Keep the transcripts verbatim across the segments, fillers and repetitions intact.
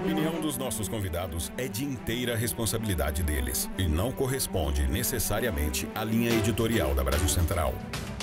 opinião dos nossos convidados é de inteira responsabilidade deles e não corresponde necessariamente à linha editorial da Brasil Central.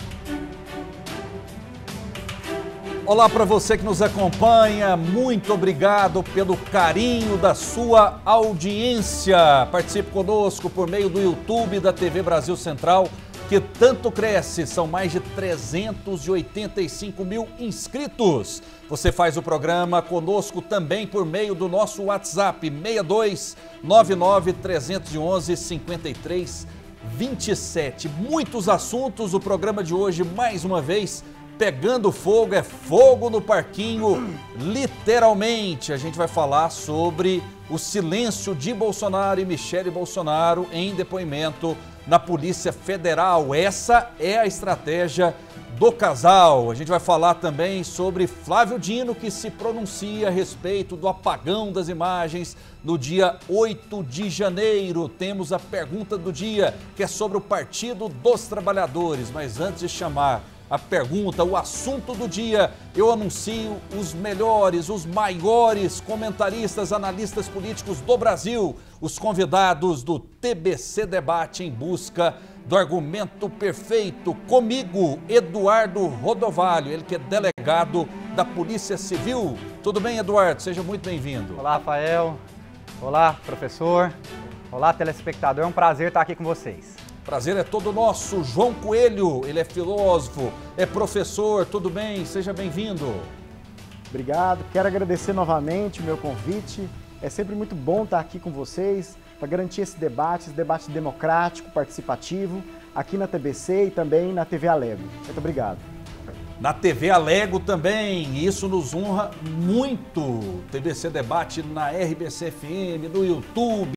Olá para você que nos acompanha, muito obrigado pelo carinho da sua audiência. Participe conosco por meio do YouTube da T V Brasil Central, que tanto cresce, são mais de trezentos e oitenta e cinco mil inscritos. Você faz o programa conosco também por meio do nosso WhatsApp, seis dois nove nove, três um um, cinco três dois sete. Muitos assuntos, o programa de hoje, mais uma vez, pegando fogo, é fogo no parquinho, literalmente. A gente vai falar sobre o silêncio de Bolsonaro e Michele Bolsonaro em depoimento na Polícia Federal. Essa é a estratégia do casal. A gente vai falar também sobre Flávio Dino, que se pronuncia a respeito do apagão das imagens no dia oito de janeiro. Temos a pergunta do dia, que é sobre o Partido dos Trabalhadores. Mas antes de chamar a pergunta, o assunto do dia, eu anuncio os melhores, os maiores comentaristas, analistas políticos do Brasil, os convidados do T B C Debate em busca do argumento perfeito. Comigo, Eduardo Rodovalho, ele que é delegado da Polícia Civil. Tudo bem, Eduardo? Seja muito bem-vindo. Olá, Rafael. Olá, professor. Olá, telespectador. É um prazer estar aqui com vocês. Prazer é todo nosso. João Coelho, ele é filósofo, é professor, tudo bem? Seja bem-vindo. Obrigado, quero agradecer novamente o meu convite. É sempre muito bom estar aqui com vocês para garantir esse debate, esse debate democrático, participativo, aqui na T B C e também na T V Alego. Muito obrigado. Na T V Alego também, isso nos honra muito. T B C Debate na R B C F M, no YouTube,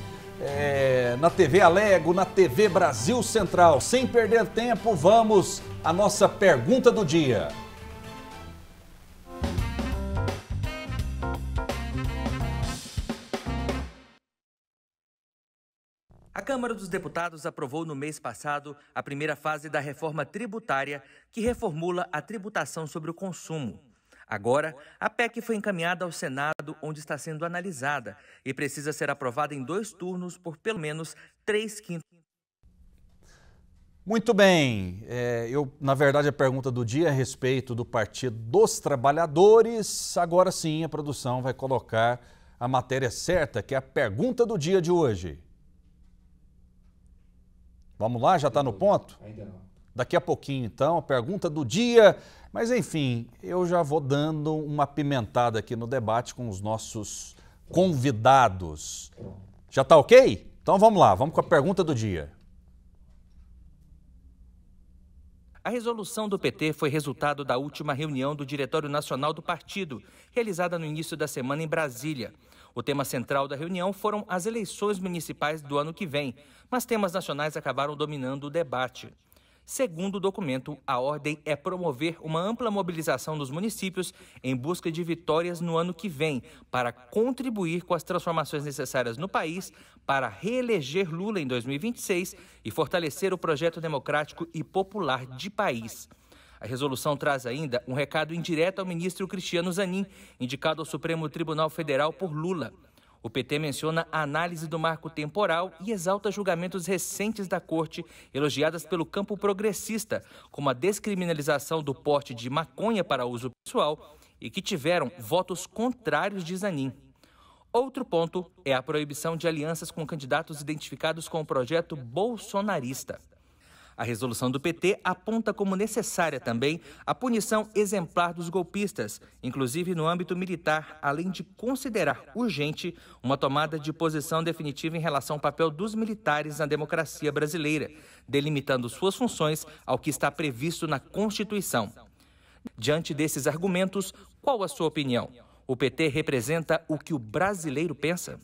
É, na T V Alego, na T V Brasil Central. Sem perder tempo, vamos à nossa pergunta do dia. A Câmara dos Deputados aprovou no mês passado a primeira fase da reforma tributária, que reformula a tributação sobre o consumo. Agora, a P E C foi encaminhada ao Senado, onde está sendo analisada e precisa ser aprovada em dois turnos por pelo menos três quintos. Muito bem, é, eu, na verdade, a pergunta do dia é a respeito do Partido dos Trabalhadores. Agora sim, a produção vai colocar a matéria certa, que é a pergunta do dia de hoje. Vamos lá, já está no ponto? Ainda não. Daqui a pouquinho, então, a pergunta do dia. Mas, enfim, eu já vou dando uma apimentada aqui no debate com os nossos convidados. Já está ok? Então vamos lá, vamos com a pergunta do dia. A resolução do P T foi resultado da última reunião do Diretório Nacional do Partido, realizada no início da semana em Brasília. O tema central da reunião foram as eleições municipais do ano que vem, mas temas nacionais acabaram dominando o debate. Segundo o documento, a ordem é promover uma ampla mobilização dos municípios em busca de vitórias no ano que vem, para contribuir com as transformações necessárias no país, para reeleger Lula em dois mil e vinte e seis e fortalecer o projeto democrático e popular de país. A resolução traz ainda um recado indireto ao ministro Cristiano Zanin, indicado ao Supremo Tribunal Federal por Lula. O P T menciona a análise do marco temporal e exalta julgamentos recentes da Corte, elogiadas pelo campo progressista, como a descriminalização do porte de maconha para uso pessoal e que tiveram votos contrários de Zanin. Outro ponto é a proibição de alianças com candidatos identificados com o projeto bolsonarista. A resolução do P T aponta como necessária também a punição exemplar dos golpistas, inclusive no âmbito militar, além de considerar urgente uma tomada de posição definitiva em relação ao papel dos militares na democracia brasileira, delimitando suas funções ao que está previsto na Constituição. Diante desses argumentos, qual a sua opinião? O P T representa o que o brasileiro pensa?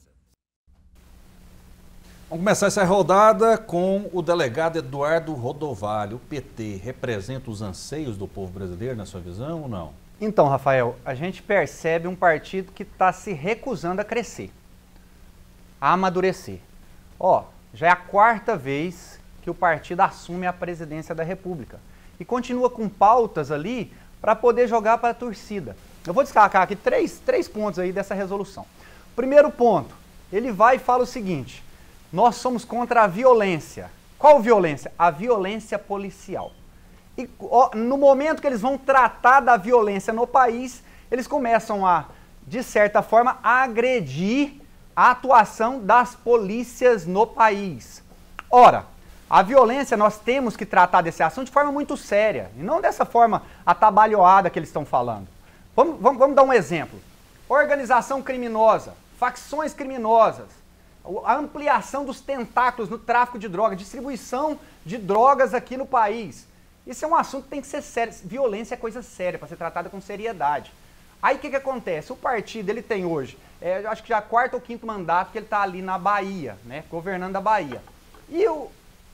Vamos começar essa rodada com o delegado Eduardo Rodovalho. O P T representa os anseios do povo brasileiro, na sua visão, ou não? Então, Rafael, a gente percebe um partido que está se recusando a crescer, a amadurecer. Ó, já é a quarta vez que o partido assume a presidência da República e continua com pautas ali para poder jogar para a torcida. Eu vou destacar aqui três, três pontos aí dessa resolução. Primeiro ponto, ele vai e fala o seguinte: nós somos contra a violência. Qual violência? A violência policial. E ó, no momento que eles vão tratar da violência no país, eles começam a, de certa forma, agredir a atuação das polícias no país. Ora, a violência, nós temos que tratar desse assunto de forma muito séria, e não dessa forma atabalhoada que eles estão falando. Vamos, vamos, vamos dar um exemplo. Organização criminosa, facções criminosas, a ampliação dos tentáculos no tráfico de drogas, distribuição de drogas aqui no país. Isso é um assunto que tem que ser sério. Violência é coisa séria, para ser tratada com seriedade. Aí o que, que acontece? O partido, ele tem hoje, é, acho que já quarto ou quinto mandato que ele está ali na Bahia, né, governando a Bahia. E o,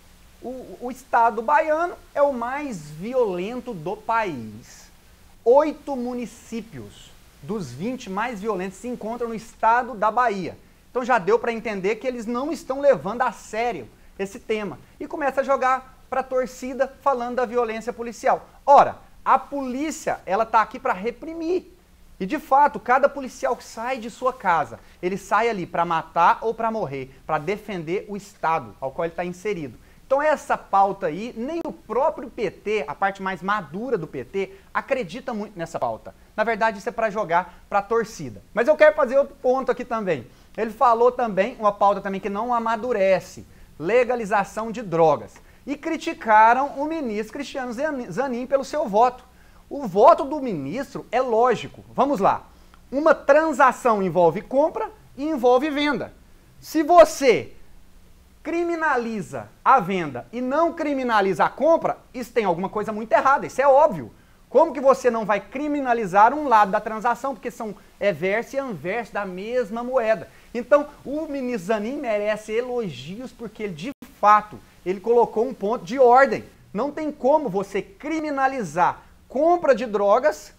o, o estado baiano é o mais violento do país. Oito municípios dos vinte mais violentos se encontram no estado da Bahia. Então já deu para entender que eles não estão levando a sério esse tema. E começa a jogar para a torcida falando da violência policial. Ora, a polícia, ela está aqui para reprimir. E de fato, cada policial que sai de sua casa, ele sai ali para matar ou para morrer, para defender o Estado ao qual ele está inserido. Então essa pauta aí, nem o próprio P T, a parte mais madura do P T, acredita muito nessa pauta. Na verdade, isso é para jogar para a torcida. Mas eu quero fazer outro ponto aqui também. Ele falou também, uma pauta também que não amadurece, legalização de drogas. E criticaram o ministro Cristiano Zanin pelo seu voto. O voto do ministro é lógico. Vamos lá. Uma transação envolve compra e envolve venda. Se você criminaliza a venda e não criminaliza a compra, isso tem alguma coisa muito errada, isso é óbvio. Como que você não vai criminalizar um lado da transação, porque são é verso e anverso da mesma moeda? Então, o ministro Zanin merece elogios porque ele, de fato, ele colocou um ponto de ordem. Não tem como você criminalizar compra de drogas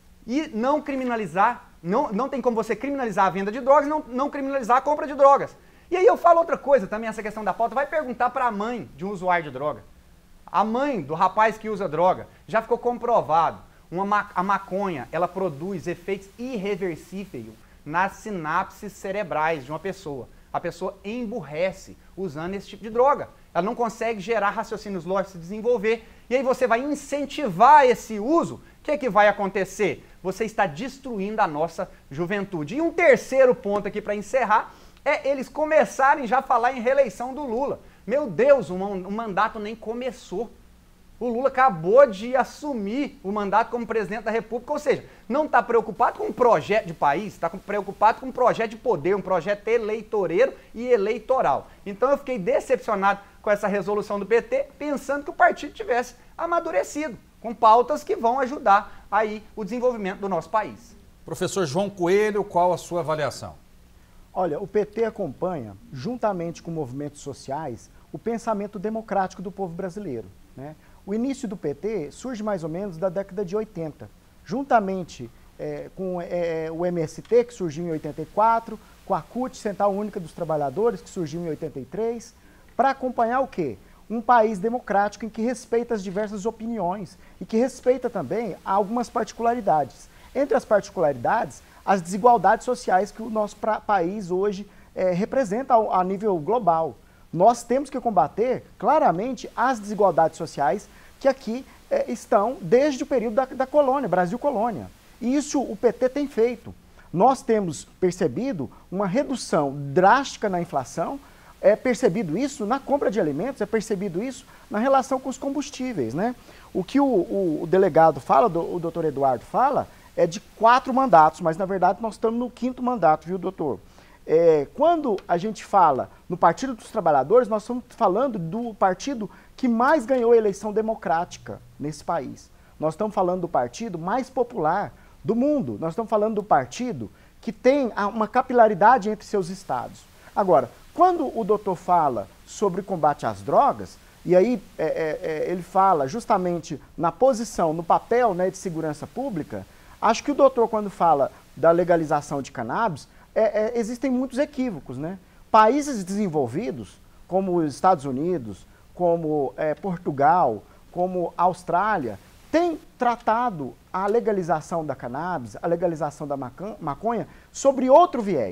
e não criminalizar, não, não tem como você criminalizar a venda de drogas e não, não criminalizar a compra de drogas. E aí eu falo outra coisa também, essa questão da pauta, vai perguntar para a mãe de um usuário de droga. A mãe do rapaz que usa droga, já ficou comprovado, uma ma a maconha, ela produz efeitos irreversíveis nas sinapses cerebrais de uma pessoa. A pessoa emburrece usando esse tipo de droga. Ela não consegue gerar raciocínios lógicos, se desenvolver. E aí você vai incentivar esse uso. O que, que vai acontecer? Você está destruindo a nossa juventude. E um terceiro ponto aqui para encerrar é eles começarem já a falar em reeleição do Lula. Meu Deus, o um, um mandato nem começou. O Lula acabou de assumir o mandato como presidente da República, ou seja, não está preocupado com um projeto de país, está preocupado com um projeto de poder, um projeto eleitoreiro e eleitoral. Então eu fiquei decepcionado com essa resolução do P T, pensando que o partido tivesse amadurecido, com pautas que vão ajudar aí o desenvolvimento do nosso país. Professor João Coelho, qual a sua avaliação? Olha, o P T acompanha, juntamente com movimentos sociais, o pensamento democrático do povo brasileiro, né? O início do P T surge mais ou menos da década de oitenta, juntamente é, com é, o M S T, que surgiu em oitenta e quatro, com a C U T, Central Única dos Trabalhadores, que surgiu em oitenta e três, para acompanhar o quê? Um país democrático em que respeita as diversas opiniões e que respeita também algumas particularidades. Entre as particularidades, as desigualdades sociais que o nosso pra, país hoje é, representa a, a nível global. Nós temos que combater claramente as desigualdades sociais que aqui é, estão desde o período da, da colônia, Brasil colônia. E isso o P T tem feito. Nós temos percebido uma redução drástica na inflação, é percebido isso na compra de alimentos, é percebido isso na relação com os combustíveis, né? O que o, o, o delegado fala, o doutor Eduardo fala, é de quatro mandatos, mas na verdade nós estamos no quinto mandato, viu, doutor? É, quando a gente fala no Partido dos Trabalhadores, nós estamos falando do partido que mais ganhou a eleição democrática nesse país. Nós estamos falando do partido mais popular do mundo. Nós estamos falando do partido que tem uma capilaridade entre seus estados. Agora, quando o doutor fala sobre combate às drogas, e aí é, é, ele fala justamente na posição, no papel, né, de segurança pública, acho que o doutor, quando fala da legalização de cannabis, É, é, existem muitos equívocos, né? Países desenvolvidos, como os Estados Unidos, como é, Portugal, como a Austrália, têm tratado a legalização da cannabis, a legalização da maconha, sobre outro viés,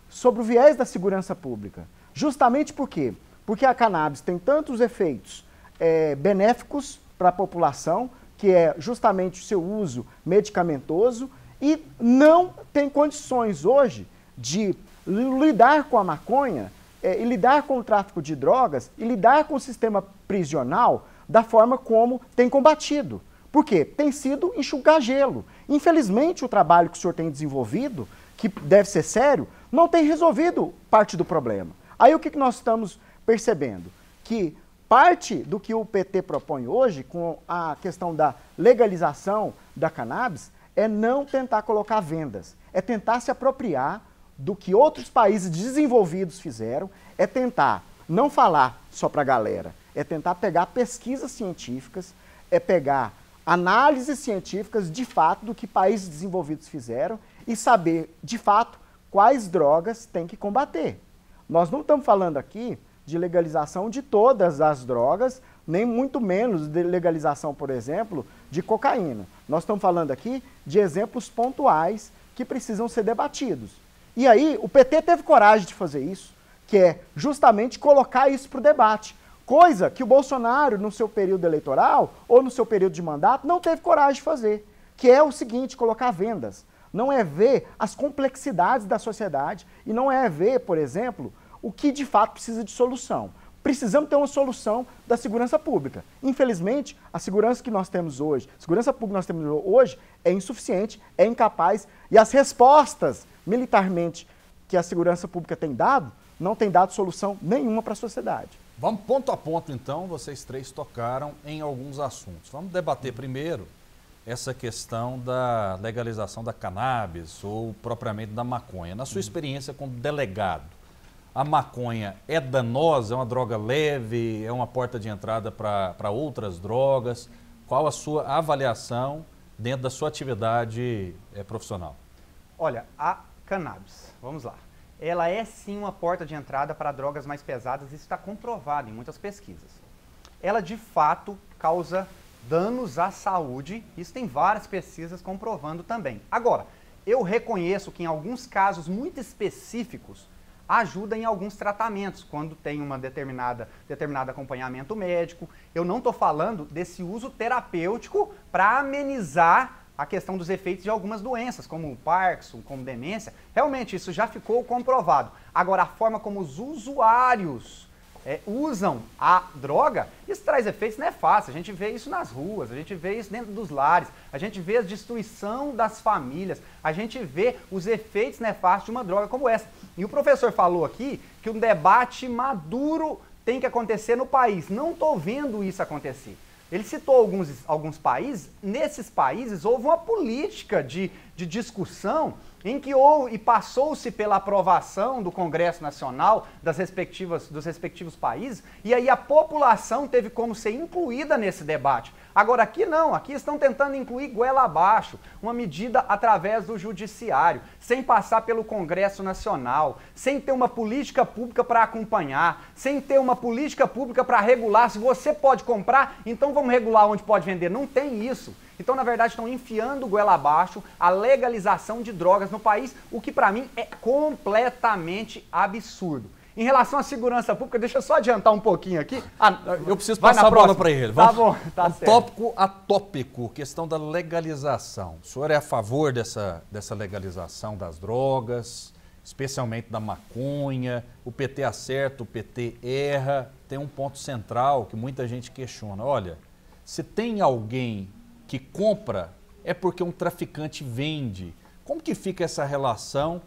sobre o viés da segurança pública. Justamente por quê? Porque a cannabis tem tantos efeitos é, benéficos para a população, que é justamente o seu uso medicamentoso, e não tem condições hoje de lidar com a maconha, é, e lidar com o tráfico de drogas, e lidar com o sistema prisional da forma como tem combatido. Por quê? Tem sido enxugar gelo. Infelizmente, o trabalho que o senhor tem desenvolvido, que deve ser sério, não tem resolvido parte do problema. Aí o que que nós estamos percebendo? Que parte do que o P T propõe hoje, com a questão da legalização da cannabis, é não tentar colocar vendas, é tentar se apropriar do que outros países desenvolvidos fizeram, é tentar não falar só para a galera, é tentar pegar pesquisas científicas, é pegar análises científicas de fato do que países desenvolvidos fizeram e saber de fato quais drogas tem que combater. Nós não estamos falando aqui de legalização de todas as drogas, nem muito menos de legalização, por exemplo, de cocaína. Nós estamos falando aqui de exemplos pontuais que precisam ser debatidos. E aí o P T teve coragem de fazer isso, que é justamente colocar isso para o debate. Coisa que o Bolsonaro, no seu período eleitoral ou no seu período de mandato, não teve coragem de fazer. Que é o seguinte, colocar vendas. Não é ver as complexidades da sociedade e não é ver, por exemplo, o que de fato precisa de solução. Precisamos ter uma solução da segurança pública. Infelizmente, a segurança que nós temos hoje, a segurança pública que nós temos hoje é insuficiente, é incapaz e as respostas militarmente que a segurança pública tem dado, não tem dado solução nenhuma para a sociedade. Vamos ponto a ponto, então, vocês três tocaram em alguns assuntos. Vamos debater primeiro essa questão da legalização da cannabis ou propriamente da maconha. Na sua experiência como delegado, a maconha é danosa, é uma droga leve, é uma porta de entrada para outras drogas? Qual a sua avaliação dentro da sua atividade é, profissional? Olha, a cannabis, vamos lá. Ela é sim uma porta de entrada para drogas mais pesadas, isso está comprovado em muitas pesquisas. Ela de fato causa danos à saúde, isso tem várias pesquisas comprovando também. Agora, eu reconheço que em alguns casos muito específicos ajuda em alguns tratamentos, quando tem uma determinada determinado acompanhamento médico. Eu não estou falando desse uso terapêutico para amenizar a questão dos efeitos de algumas doenças, como o Parkinson, como demência. Realmente, isso já ficou comprovado. Agora, a forma como os usuários é, usam a droga, isso traz efeitos nefastos. A gente vê isso nas ruas, a gente vê isso dentro dos lares, a gente vê a destruição das famílias, a gente vê os efeitos nefastos de uma droga como essa. E o professor falou aqui que um debate maduro tem que acontecer no país. Não estou vendo isso acontecer. Ele citou alguns, alguns países, nesses países houve uma política de, de discussão em que houve, e passou-se pela aprovação do Congresso Nacional das respectivas, dos respectivos países, e aí a população teve como ser incluída nesse debate. Agora aqui não, aqui estão tentando incluir goela abaixo, uma medida através do judiciário, sem passar pelo Congresso Nacional, sem ter uma política pública para acompanhar, sem ter uma política pública para regular. Se você pode comprar, então vamos regular onde pode vender. Não tem isso. Então, na verdade, estão enfiando goela abaixo a legalização de drogas no país, o que para mim é completamente absurdo. Em relação à segurança pública, deixa eu só adiantar um pouquinho aqui. Ah, eu preciso passar a bola para ele. Vamos, tá bom, tá um certo. Tópico atópico, questão da legalização. O senhor é a favor dessa, dessa legalização das drogas, especialmente da maconha? O P T acerta, o P T erra. Tem um ponto central que muita gente questiona. Olha, se tem alguém que compra, é porque um traficante vende. Como que fica essa relação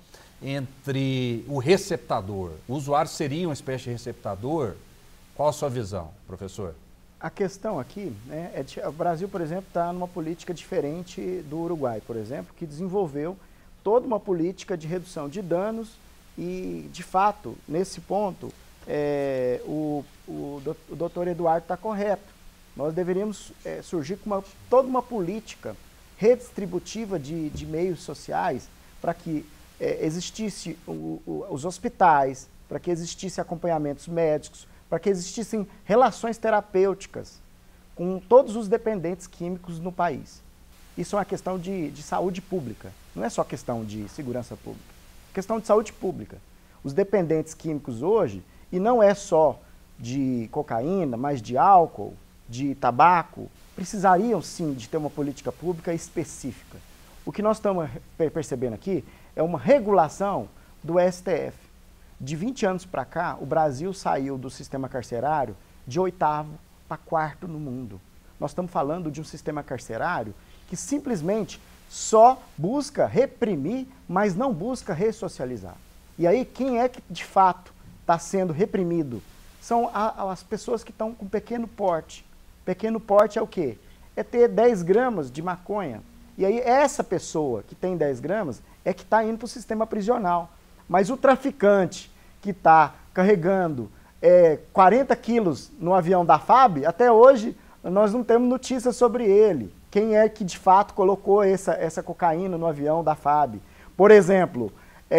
entre o receptador? O usuário seria uma espécie de receptador? Qual a sua visão, professor? A questão aqui, né, é de, o Brasil, por exemplo, está numa política diferente do Uruguai, por exemplo, que desenvolveu toda uma política de redução de danos e, de fato, nesse ponto, é, o, o, o doutor Eduardo está correto. Nós deveríamos é, surgir com uma, toda uma política redistributiva de, de meios sociais para que é, existisse o, o, os hospitais, para que existissem acompanhamentos médicos, para que existissem relações terapêuticas com todos os dependentes químicos no país. Isso é uma questão de, de saúde pública, não é só questão de segurança pública, é questão de saúde pública. Os dependentes químicos hoje, e não é só de cocaína, mas de álcool, de tabaco, precisariam sim de ter uma política pública específica. O que nós estamos percebendo aqui é uma regulação do S T F. De vinte anos para cá, o Brasil saiu do sistema carcerário de oitavo para quarto no mundo. Nós estamos falando de um sistema carcerário que simplesmente só busca reprimir, mas não busca ressocializar. E aí, quem é que de fato está sendo reprimido? São a, as pessoas que estão com pequeno porte. Pequeno porte é o quê? É ter dez gramas de maconha. E aí, essa pessoa que tem dez gramas é que está indo para o sistema prisional. Mas o traficante que está carregando é, quarenta quilos no avião da F A B, até hoje nós não temos notícias sobre ele. Quem é que de fato colocou essa, essa cocaína no avião da F A B? Por exemplo,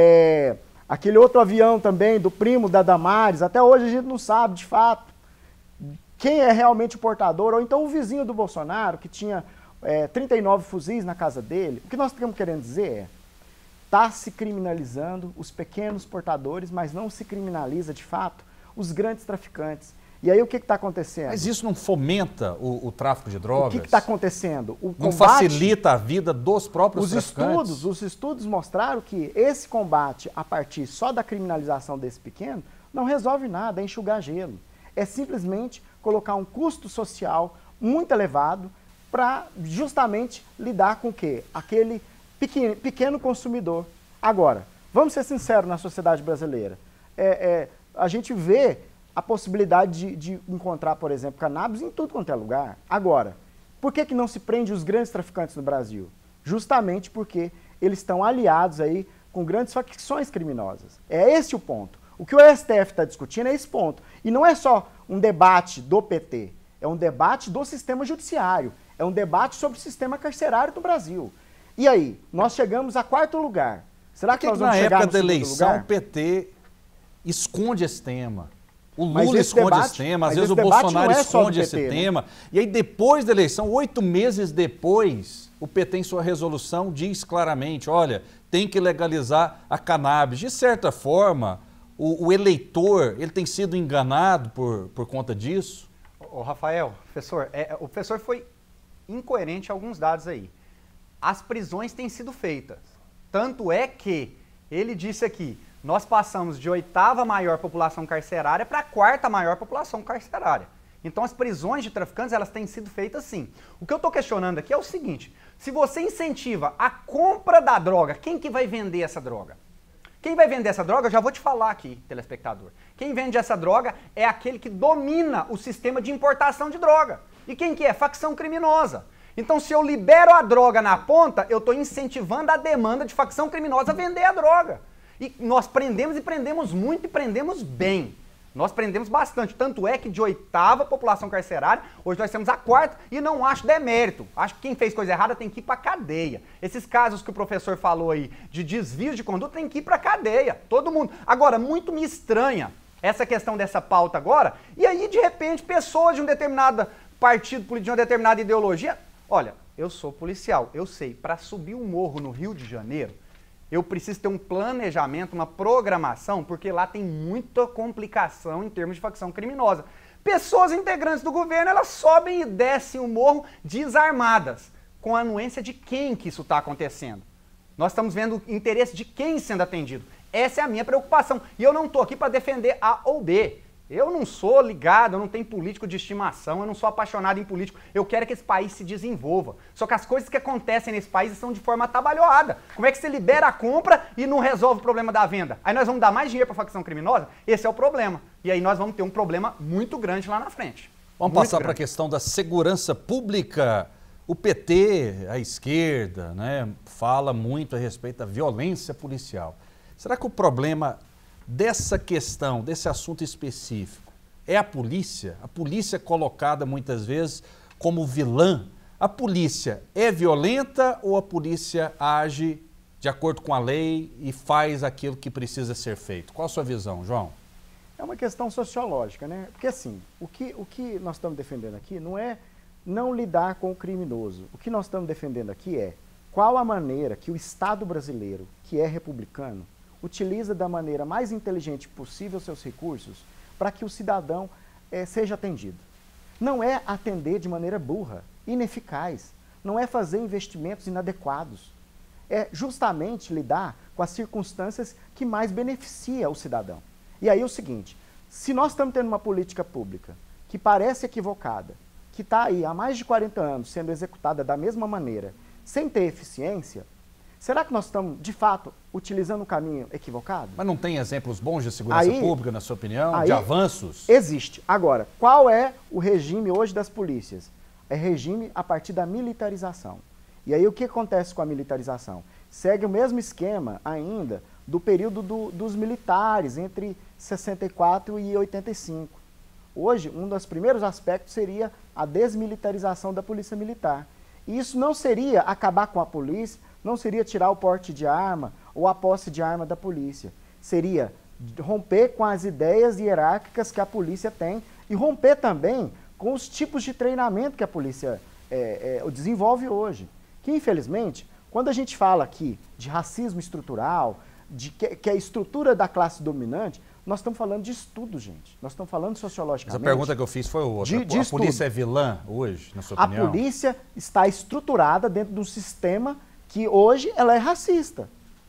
é, aquele outro avião também do primo da Damares, até hoje a gente não sabe de fato quem é realmente o portador, ou então o vizinho do Bolsonaro, que tinha é, trinta e nove fuzis na casa dele. O que nós estamos querendo dizer é, está se criminalizando os pequenos portadores, mas não se criminaliza de fato os grandes traficantes. E aí o que está acontecendo? Mas isso não fomenta o, o tráfico de drogas? O que está acontecendo? O não combate, facilita a vida dos próprios os traficantes? Estudos, os estudos mostraram que esse combate, a partir só da criminalização desse pequeno, não resolve nada, é enxugar gelo. É simplesmente colocar um custo social muito elevado para justamente lidar com o quê? Aquele pequeno, pequeno consumidor. Agora, vamos ser sinceros na sociedade brasileira. É, é, a gente vê a possibilidade de, de encontrar, por exemplo, cannabis em tudo quanto é lugar. Agora, por que que não se prende os grandes traficantes no Brasil? Justamente porque eles estão aliados aí com grandes facções criminosas. É esse o ponto. O que o S T F está discutindo é esse ponto. E não é só um debate do P T, é um debate do sistema judiciário, é um debate sobre o sistema carcerário do Brasil. E aí, nós chegamos a quarto lugar. Será que, que nós vamos na chegar época no da segundo eleição lugar? o P T esconde esse tema? O Mas Lula esse esconde debate- esse tema, às mas vezes o esse debate Bolsonaro não é só do esconde esse P T, né? tema. E aí depois da eleição, oito meses depois, o P T em sua resolução diz claramente, olha, tem que legalizar a cannabis. De certa forma, o, o eleitor ele tem sido enganado por, por conta disso? Ô, Rafael, professor, é, o professor foi incoerente em alguns dados aí. As prisões têm sido feitas. Tanto é que ele disse aqui, nós passamos de oitava maior população carcerária para a quarta maior população carcerária. Então as prisões de traficantes, elas têm sido feitas sim. O que eu estou questionando aqui é o seguinte, se você incentiva a compra da droga, quem que vai vender essa droga? Quem vai vender essa droga, eu já vou te falar aqui, telespectador. Quem vende essa droga é aquele que domina o sistema de importação de droga. E quem que é? Facção criminosa. Então, se eu libero a droga na ponta, eu estou incentivando a demanda de facção criminosa a vender a droga. E nós prendemos e prendemos muito e prendemos bem. Nós prendemos bastante. Tanto é que de oitava população carcerária, hoje nós temos a quarta e não acho demérito. Acho que quem fez coisa errada tem que ir para cadeia. Esses casos que o professor falou aí de desvios de conduta tem que ir para cadeia. Todo mundo. Agora, muito me estranha essa questão dessa pauta agora. E aí, de repente, pessoas de um determinado partido político, de uma determinada ideologia... Olha, eu sou policial, eu sei, para subir um morro no Rio de Janeiro, eu preciso ter um planejamento, uma programação, porque lá tem muita complicação em termos de facção criminosa. Pessoas integrantes do governo, elas sobem e descem o morro desarmadas. Com a anuência de quem que isso está acontecendo? Nós estamos vendo o interesse de quem sendo atendido. Essa é a minha preocupação. E eu não estou aqui para defender A ou B. Eu não sou ligado, eu não tenho político de estimação, eu não sou apaixonado em político. Eu quero que esse país se desenvolva. Só que as coisas que acontecem nesse país são de forma atabalhoada. Como é que você libera a compra e não resolve o problema da venda? Aí nós vamos dar mais dinheiro para a facção criminosa? Esse é o problema. E aí nós vamos ter um problema muito grande lá na frente. Vamos muito passar para a grande. questão da segurança pública. O P T, a esquerda, né, fala muito a respeito da violência policial. Será que o problema dessa questão, desse assunto específico, é a polícia? A polícia é colocada muitas vezes como vilã. A polícia é violenta ou a polícia age de acordo com a lei e faz aquilo que precisa ser feito? Qual a sua visão, João? É uma questão sociológica, né? Porque assim, o que, o que nós estamos defendendo aqui não é não lidar com o criminoso. O que nós estamos defendendo aqui é qual a maneira que o Estado brasileiro, que é republicano, utiliza da maneira mais inteligente possível seus recursos para que o cidadão é, seja atendido. Não é atender de maneira burra, ineficaz, não é fazer investimentos inadequados. É justamente lidar com as circunstâncias que mais beneficia o cidadão. E aí é o seguinte, se nós estamos tendo uma política pública que parece equivocada, que está aí há mais de quarenta anos sendo executada da mesma maneira, sem ter eficiência, será que nós estamos, de fato, utilizando um caminho equivocado? Mas não tem exemplos bons de segurança aí, pública, na sua opinião, aí, de avanços? Existe. Agora, qual é o regime hoje das polícias? É regime a partir da militarização. E aí o que acontece com a militarização? Segue o mesmo esquema ainda do período do, dos militares, entre sessenta e quatro e oitenta e cinco. Hoje, um dos primeiros aspectos seria a desmilitarização da polícia militar. E isso não seria acabar com a polícia, não seria tirar o porte de arma ou a posse de arma da polícia. Seria romper com as ideias hierárquicas que a polícia tem e romper também com os tipos de treinamento que a polícia é, é, desenvolve hoje. Que, infelizmente, quando a gente fala aqui de racismo estrutural, de que, que é a estrutura da classe dominante, nós estamos falando de estudo, gente. Nós estamos falando sociologicamente. Mas a pergunta que eu fiz foi outra. De, de a estudo. polícia é vilã hoje, na sua a opinião? A polícia está estruturada dentro de um sistema que hoje ela é racista.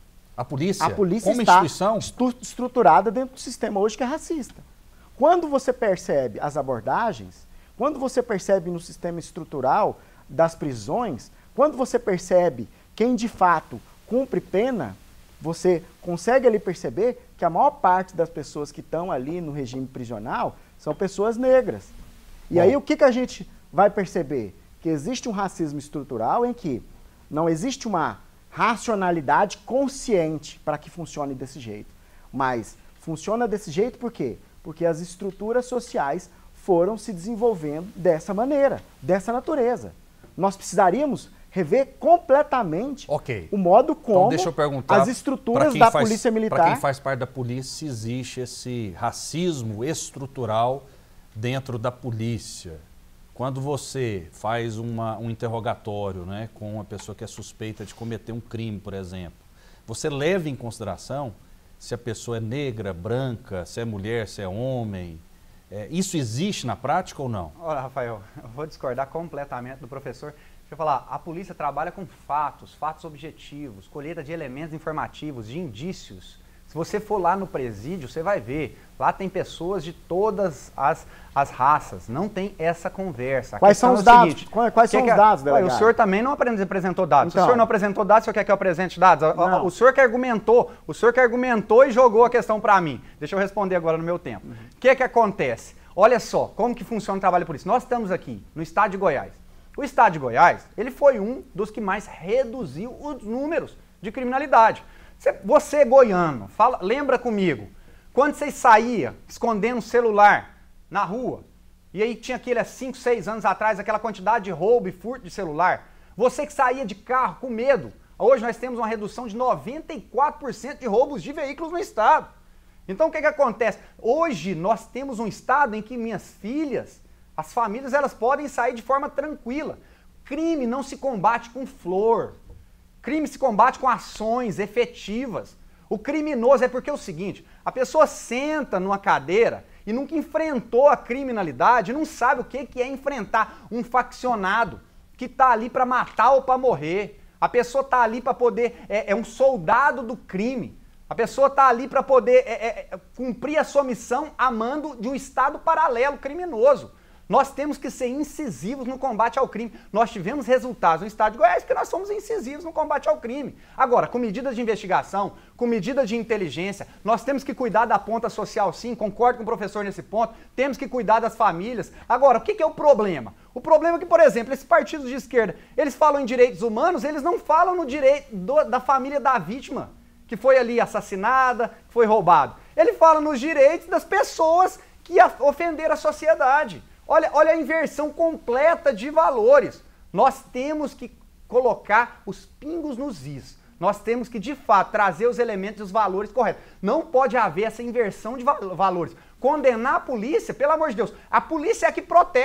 A polícia, a polícia como está instituição? Estu estruturada dentro do sistema hoje que é racista. Quando você percebe as abordagens, quando você percebe no sistema estrutural das prisões, quando você percebe quem de fato cumpre pena, você consegue ali perceber que a maior parte das pessoas que estão ali no regime prisional são pessoas negras. E Bom. aí o que, que a gente vai perceber? Que existe um racismo estrutural em que não existe uma racionalidade consciente para que funcione desse jeito. Mas funciona desse jeito por quê? Porque as estruturas sociais foram se desenvolvendo dessa maneira, dessa natureza. Nós precisaríamos rever completamente okay. o modo como então, deixa eu perguntar as estruturas da faz, polícia militar... Para quem faz parte da polícia, se existe esse racismo estrutural dentro da polícia. Quando você faz uma, um interrogatório, né, com uma pessoa que é suspeita de cometer um crime, por exemplo, você leva em consideração se a pessoa é negra, branca, se é mulher, se é homem... É, isso existe na prática ou não? Olha, Rafael, eu vou discordar completamente do professor. Deixa eu falar, a polícia trabalha com fatos, fatos objetivos, colheita de elementos informativos, de indícios. Se você for lá no presídio, você vai ver, lá tem pessoas de todas as, as raças, não tem essa conversa. A quais são os é dados? Seguinte, quais são que os que, dados, delegado? O senhor também não apresentou dados. Então, se o senhor não apresentou dados, o senhor quer que eu apresente dados? O, o senhor que argumentou, o senhor que argumentou e jogou a questão para mim. Deixa eu responder agora no meu tempo. O uhum. que que acontece? Olha só, como que funciona o trabalho por isso. Nós estamos aqui no estado de Goiás. O estado de Goiás, ele foi um dos que mais reduziu os números de criminalidade. Você, você goiano, fala, lembra comigo, quando você saía escondendo o celular na rua, e aí tinha aquele há cinco, seis anos atrás, aquela quantidade de roubo e furto de celular, você que saía de carro com medo, hoje nós temos uma redução de noventa e quatro por cento de roubos de veículos no estado. Então o que que acontece? Hoje nós temos um estado em que minhas filhas, as famílias, elas podem sair de forma tranquila. Crime não se combate com flor. Crime se combate com ações efetivas. O criminoso é porque é o seguinte, a pessoa senta numa cadeira e nunca enfrentou a criminalidade, não sabe o que que é enfrentar um faccionado que está ali para matar ou para morrer. A pessoa está ali para poder, é, é um soldado do crime. A pessoa está ali para poder é, é, cumprir a sua missão a mando de um estado paralelo criminoso. Nós temos que ser incisivos no combate ao crime. Nós tivemos resultados no estado de Goiás porque nós somos incisivos no combate ao crime. Agora, com medidas de investigação, com medidas de inteligência, nós temos que cuidar da ponta social sim, concordo com o professor nesse ponto, temos que cuidar das famílias. Agora, o que que é o problema? O problema é que, por exemplo, esses partidos de esquerda, eles falam em direitos humanos, eles não falam no direito do, da família da vítima, que foi ali assassinada, que foi roubado. Ele fala nos direitos das pessoas que ofenderam a sociedade. Olha, olha a inversão completa de valores. Nós temos que colocar os pingos nos is. Nós temos que, de fato, trazer os elementos e os valores corretos. Não pode haver essa inversão de valores. Condenar a polícia, pelo amor de Deus, a polícia é a que protege.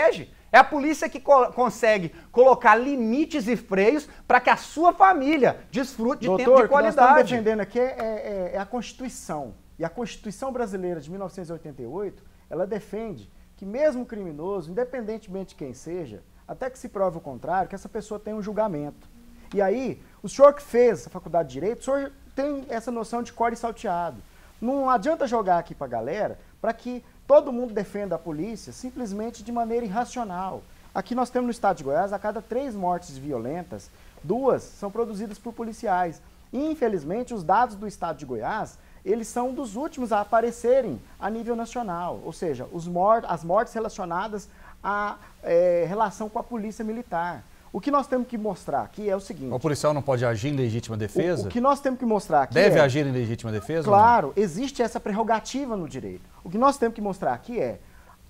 É a polícia que co consegue colocar limites e freios para que a sua família desfrute de Doutor, tempo de o que nós estamos qualidade. defendendo aqui é, é, é a Constituição. E a Constituição brasileira de mil novecentos e oitenta e oito, ela defende que mesmo criminoso, independentemente de quem seja, até que se prove o contrário, que essa pessoa tenha um julgamento. E aí, o senhor que fez a faculdade de Direito, o senhor tem essa noção de core salteado. Não adianta jogar aqui pra galera para que todo mundo defenda a polícia simplesmente de maneira irracional. Aqui nós temos no estado de Goiás, a cada três mortes violentas, duas são produzidas por policiais. E, infelizmente, os dados do estado de Goiás, eles são dos últimos a aparecerem a nível nacional. Ou seja, os mor as mortes relacionadas à é, relação com a polícia militar. O que nós temos que mostrar aqui é o seguinte... O policial não pode agir em legítima defesa? O, o que nós temos que mostrar aqui Deve é, agir em legítima defesa? Claro, existe essa prerrogativa no direito. O que nós temos que mostrar aqui é,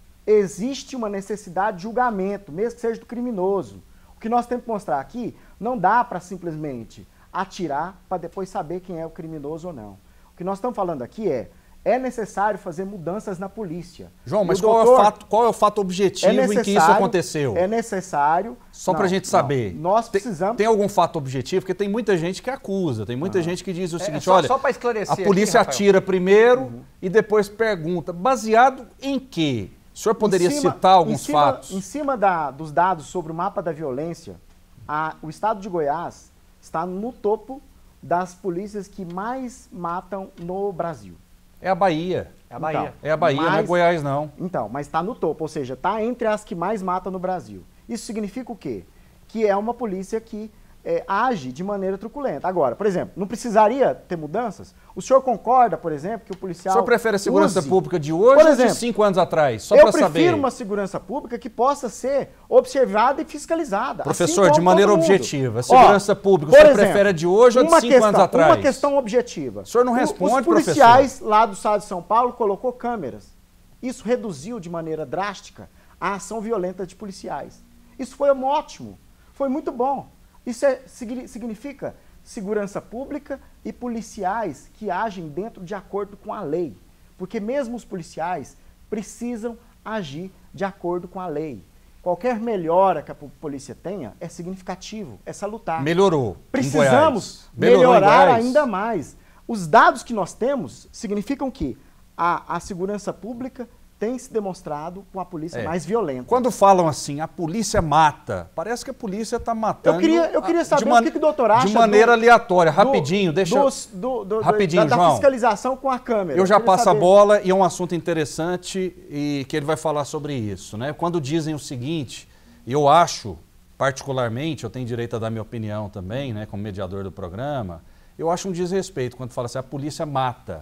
existe uma necessidade de julgamento, mesmo que seja do criminoso. O que nós temos que mostrar aqui, não dá para simplesmente atirar para depois saber quem é o criminoso ou não. O que nós estamos falando aqui é, é necessário fazer mudanças na polícia. João, mas doutor, qual, é o fato, qual é o fato objetivo é em que isso aconteceu? É necessário... Só para a gente saber. Não, nós precisamos... Tem, tem algum fato objetivo? Porque tem muita gente que acusa, tem muita ah. gente que diz o seguinte, é, só, olha, só para esclarecer a polícia aqui, atira primeiro uhum. e depois pergunta. Baseado em quê? O senhor poderia cima, citar alguns em cima, fatos? Em cima da, dos dados sobre o mapa da violência, a, o estado de Goiás está no topo das polícias que mais matam no Brasil. É a Bahia. É a Bahia. Então, é a Bahia, mas, não é Goiás, não. Então, mas está no topo, ou seja, está entre as que mais matam no Brasil. Isso significa o quê? Que é uma polícia que é, age de maneira truculenta. Agora, por exemplo, não precisaria ter mudanças? O senhor concorda, por exemplo, que o policial... O senhor prefere a segurança use, pública de hoje por exemplo, ou de cinco anos atrás? Só eu para saber. prefiro uma segurança pública que possa ser observada e fiscalizada. Professor, assim de maneira objetiva, a segurança Ó, pública, o senhor exemplo, prefere a de hoje ou de cinco questão, anos atrás? Uma questão objetiva. O senhor não responde, Os policiais professor. lá do estado de São Paulo colocou câmeras. Isso reduziu de maneira drástica a ação violenta de policiais. Isso foi um ótimo, foi muito bom. Isso é, significa segurança pública e policiais que agem dentro de acordo com a lei. Porque mesmo os policiais precisam agir de acordo com a lei. Qualquer melhora que a polícia tenha é significativo, é salutar. Melhorou. Precisamos melhorar ainda mais. Os dados que nós temos significam que a, a segurança pública tem se demonstrado com a polícia é. mais violenta. Quando falam assim, a polícia mata, parece que a polícia está matando... Eu queria, eu queria saber man... o que, que o doutor acha... De maneira do, aleatória, rapidinho, do, deixa... Dos, do, do, rapidinho, da, da João. fiscalização com a câmera. Eu já eu passo saber. a bola e é um assunto interessante e que ele vai falar sobre isso, né? Quando dizem o seguinte, eu acho, particularmente, eu tenho direito a dar minha opinião também, né, como mediador do programa, eu acho um desrespeito quando fala assim, a polícia mata.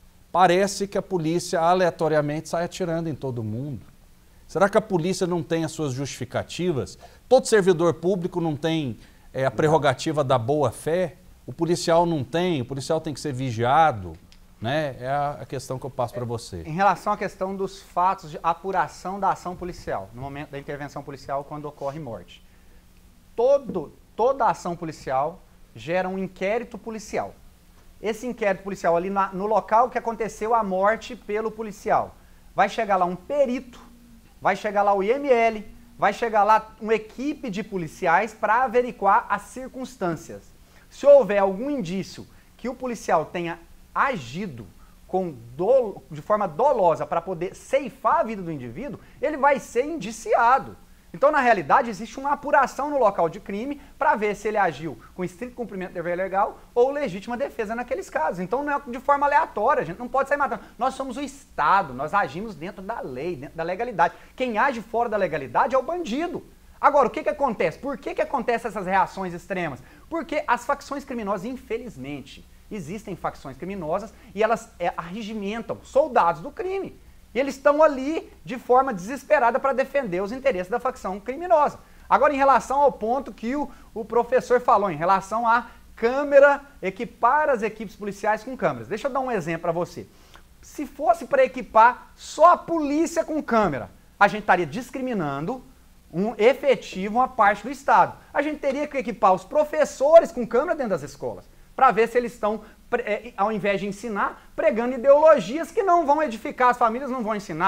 Parece que a polícia aleatoriamente sai atirando em todo mundo. Será que a polícia não tem as suas justificativas? Todo servidor público não tem é, a prerrogativa da boa-fé? O policial não tem, o policial tem que ser vigiado, né? É a, a questão que eu passo para você. Em relação à questão dos fatos de apuração da ação policial, no momento da intervenção policial, quando ocorre morte. Todo, toda ação policial gera um inquérito policial. Esse inquérito policial ali na, no local que aconteceu a morte pelo policial, vai chegar lá um perito, vai chegar lá o I M L, vai chegar lá uma equipe de policiais para averiguar as circunstâncias. Se houver algum indício que o policial tenha agido com dolo, de forma dolosa para poder ceifar a vida do indivíduo, ele vai ser indiciado. Então, na realidade, existe uma apuração no local de crime para ver se ele agiu com estrito cumprimento do dever legal ou legítima defesa naqueles casos. Então, não é de forma aleatória, a gente não pode sair matando. Nós somos o Estado, nós agimos dentro da lei, dentro da legalidade. Quem age fora da legalidade é o bandido. Agora, o que que acontece? Por que que acontecem essas reações extremas? Porque as facções criminosas, infelizmente, existem facções criminosas e elas é, arregimentam soldados do crime. E eles estão ali de forma desesperada para defender os interesses da facção criminosa. Agora, em relação ao ponto que o, o professor falou, em relação a câmera, equipar as equipes policiais com câmeras. Deixa eu dar um exemplo para você. Se fosse para equipar só a polícia com câmera, a gente estaria discriminando um efetivo, uma parte do Estado. A gente teria que equipar os professores com câmera dentro das escolas, para ver se eles estão, ao invés de ensinar, pregando ideologias que não vão edificar as famílias, não vão ensinar.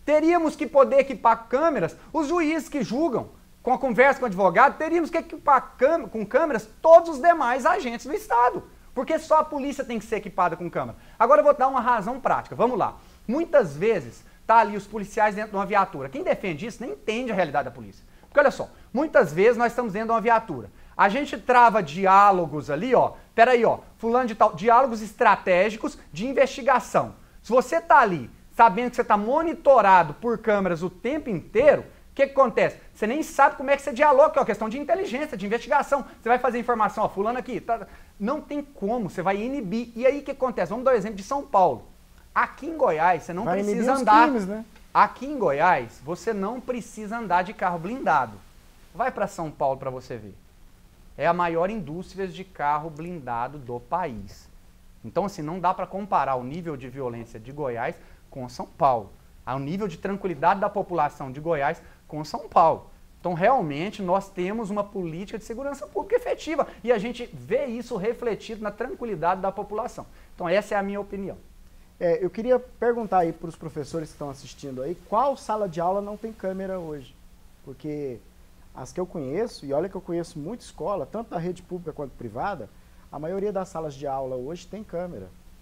Teríamos que poder equipar câmeras, os juízes que julgam, com a conversa com o advogado, teríamos que equipar com câmeras todos os demais agentes do Estado. Porque só a polícia tem que ser equipada com câmera. Agora eu vou dar uma razão prática, vamos lá. Muitas vezes tá ali os policiais dentro de uma viatura. Quem defende isso nem entende a realidade da polícia. Porque olha só, muitas vezes nós estamos dentro de uma viatura. A gente trava diálogos ali, ó. Peraí, ó. Fulano de tal. Diálogos estratégicos de investigação. Se você tá ali sabendo que você está monitorado por câmeras o tempo inteiro, o que, que acontece? Você nem sabe como é que você dialoga, que é uma questão de inteligência, de investigação. Você vai fazer informação, ó, fulano aqui. Tá... Não tem como, você vai inibir. E aí o que acontece? Vamos dar o um exemplo de São Paulo. Aqui em Goiás, você não vai precisa andar. Crimes, né? Aqui em Goiás, você não precisa andar de carro blindado. Vai para São Paulo para você ver. É a maior indústria de carro blindado do país. Então, assim, não dá para comparar o nível de violência de Goiás com São Paulo. O nível de tranquilidade da população de Goiás com São Paulo. Então, realmente, nós temos uma política de segurança pública efetiva. E a gente vê isso refletido na tranquilidade da população. Então, essa é a minha opinião. É, eu queria perguntar aí para os professores que estão assistindo aí, qual sala de aula não tem câmera hoje? Porque as que eu conheço, e olha que eu conheço muita escola, tanto da rede pública quanto privada, a maioria das salas de aula hoje tem câmera.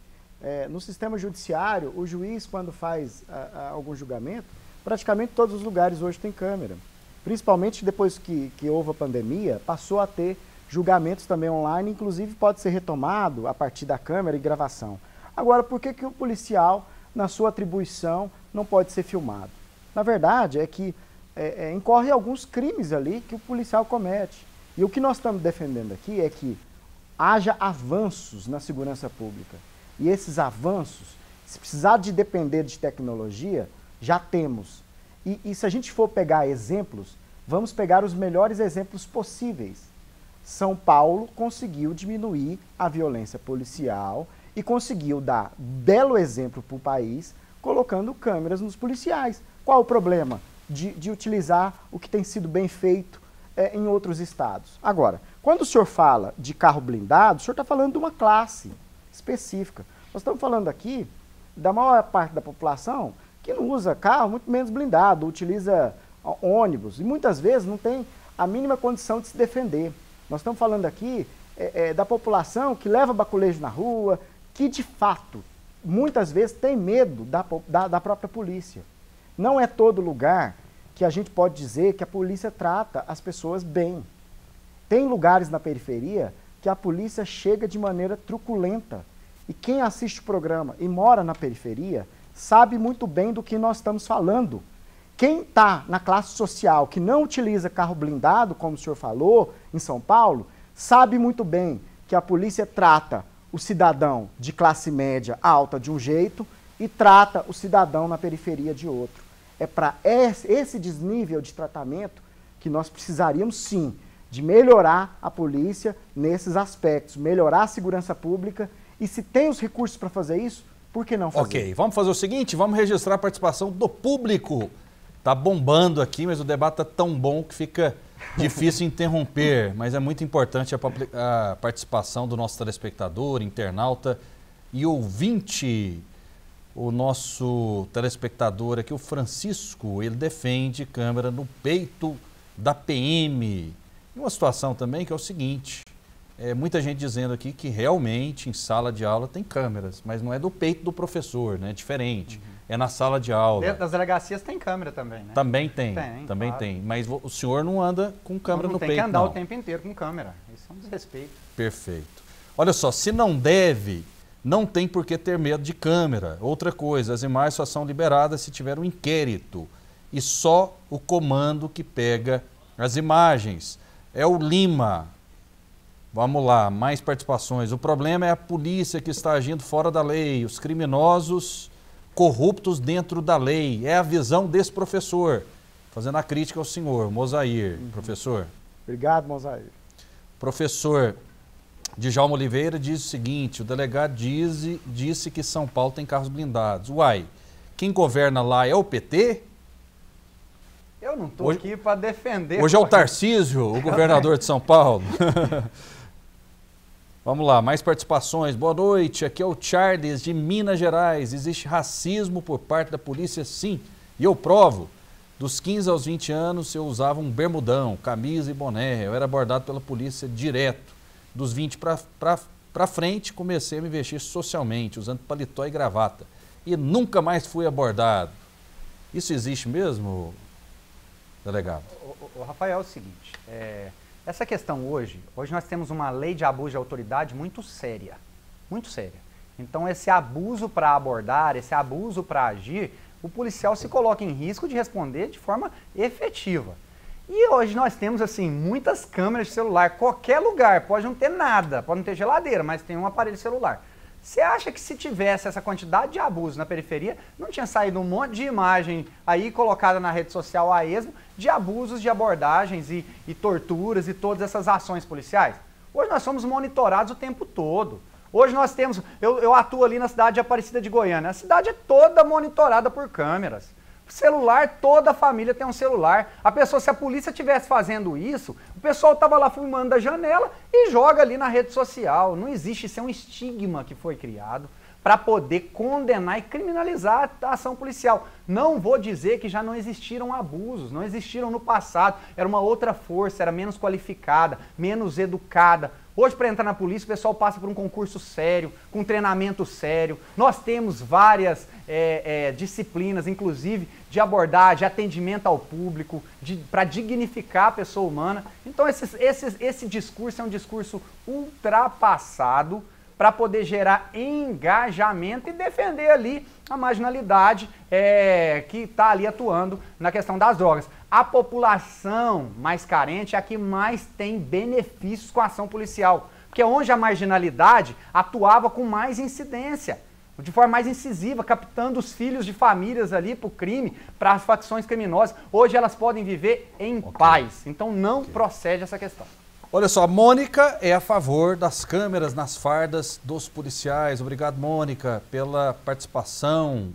É, no sistema judiciário, o juiz, quando faz a, a, algum julgamento, praticamente todos os lugares hoje tem câmera. Principalmente depois que, que houve a pandemia, passou a ter julgamentos também online, inclusive pode ser retomado a partir da câmera e gravação. Agora, por que, que o policial, na sua atribuição, não pode ser filmado? Na verdade, é que é, é, incorre alguns crimes ali que o policial comete. E o que nós estamos defendendo aqui é que haja avanços na segurança pública. E esses avanços, se precisar de depender de tecnologia, já temos. E, e se a gente for pegar exemplos, vamos pegar os melhores exemplos possíveis. São Paulo conseguiu diminuir a violência policial e conseguiu dar belo exemplo para o país, colocando câmeras nos policiais. Qual o problema de, de utilizar o que tem sido bem feito é, em outros estados? Agora, quando o senhor fala de carro blindado, o senhor está falando de uma classe específica. Nós estamos falando aqui da maior parte da população que não usa carro, muito menos blindado, utiliza ônibus e muitas vezes não tem a mínima condição de se defender. Nós estamos falando aqui é, é, da população que leva baculejo na rua, que de fato, muitas vezes tem medo da, da, da própria polícia. Não é todo lugar que a gente pode dizer que a polícia trata as pessoas bem. Tem lugares na periferia que a polícia chega de maneira truculenta. E quem assiste o programa e mora na periferia sabe muito bem do que nós estamos falando. Quem está na classe social que não utiliza carro blindado, como o senhor falou, em São Paulo, sabe muito bem que a polícia trata o cidadão de classe média alta de um jeito e trata o cidadão na periferia de outro. É para esse desnível de tratamento que nós precisaríamos, sim, de melhorar a polícia nesses aspectos, melhorar a segurança pública e se tem os recursos para fazer isso, por que não fazer? Ok, vamos fazer o seguinte, vamos registrar a participação do público. Tá bombando aqui, mas o debate está tão bom que fica difícil interromper, mas é muito importante a, a participação do nosso telespectador, internauta e ouvinte. O nosso telespectador aqui, o Francisco, ele defende câmera no peito da P M. E uma situação também que é o seguinte, é, muita gente dizendo aqui que realmente em sala de aula tem câmeras, mas não é do peito do professor, né? É diferente. Uhum. É na sala de aula. Dentro das delegacias tem câmera também, né? Também tem, tem também claro. tem. Mas o senhor não anda com câmera não, não no tem peito, que andar não. o tempo inteiro com câmera. Isso é um desrespeito. Perfeito. Olha só, se não deve, não tem por que ter medo de câmera. Outra coisa, as imagens só são liberadas se tiver um inquérito. E só o comando que pega as imagens. É o Lima. Vamos lá, mais participações. O problema é a polícia que está agindo fora da lei. Os criminosos corruptos dentro da lei. É a visão desse professor. Fazendo a crítica ao senhor, Mozair. Uhum. Professor. Obrigado, Mozair. Professor Djalma Oliveira diz o seguinte, o delegado diz, disse que São Paulo tem carros blindados. Uai, quem governa lá é o P T? Eu não estou aqui para defender. Hoje é o Tarcísio, o governador de São Paulo. Vamos lá, mais participações. Boa noite, aqui é o Charles de Minas Gerais. Existe racismo por parte da polícia? Sim. E eu provo, dos quinze aos vinte anos eu usava um bermudão, camisa e boné, eu era abordado pela polícia direto. Dos vinte para frente comecei a me vestir socialmente, usando paletó e gravata. E nunca mais fui abordado. Isso existe mesmo, delegado? O, o, o Rafael, é o seguinte, é, essa questão hoje, hoje nós temos uma lei de abuso de autoridade muito séria, muito séria. Então esse abuso para abordar, esse abuso para agir, o policial se coloca em risco de responder de forma efetiva. E hoje nós temos assim muitas câmeras de celular, qualquer lugar, pode não ter nada, pode não ter geladeira, mas tem um aparelho celular. Você acha que se tivesse essa quantidade de abuso na periferia, não tinha saído um monte de imagem aí colocada na rede social a esmo de abusos, de abordagens e, e torturas e todas essas ações policiais? Hoje nós somos monitorados o tempo todo. Hoje nós temos, eu, eu atuo ali na cidade de Aparecida de Goiânia, a cidade é toda monitorada por câmeras. Celular, toda a família tem um celular. A pessoa, se a polícia estivesse fazendo isso, o pessoal estava lá filmando da janela e joga ali na rede social. Não existe, isso é um estigma que foi criado para poder condenar e criminalizar a ação policial. Não vou dizer que já não existiram abusos, não existiram no passado. Era uma outra força, era menos qualificada, menos educada. Hoje, para entrar na polícia, o pessoal passa por um concurso sério, com treinamento sério. Nós temos várias é, é, disciplinas, inclusive de abordagem, de atendimento ao público, para dignificar a pessoa humana. Então, esse, esse, esse discurso é um discurso ultrapassado para poder gerar engajamento e defender ali a marginalidade é, que está ali atuando na questão das drogas. A população mais carente é a que mais tem benefícios com a ação policial, porque é onde a marginalidade atuava com mais incidência, de forma mais incisiva, captando os filhos de famílias ali para o crime, para as facções criminosas. Hoje elas podem viver em okay. paz, então não okay. procede essa questão. Olha só, a Mônica é a favor das câmeras nas fardas dos policiais. Obrigado, Mônica, pela participação.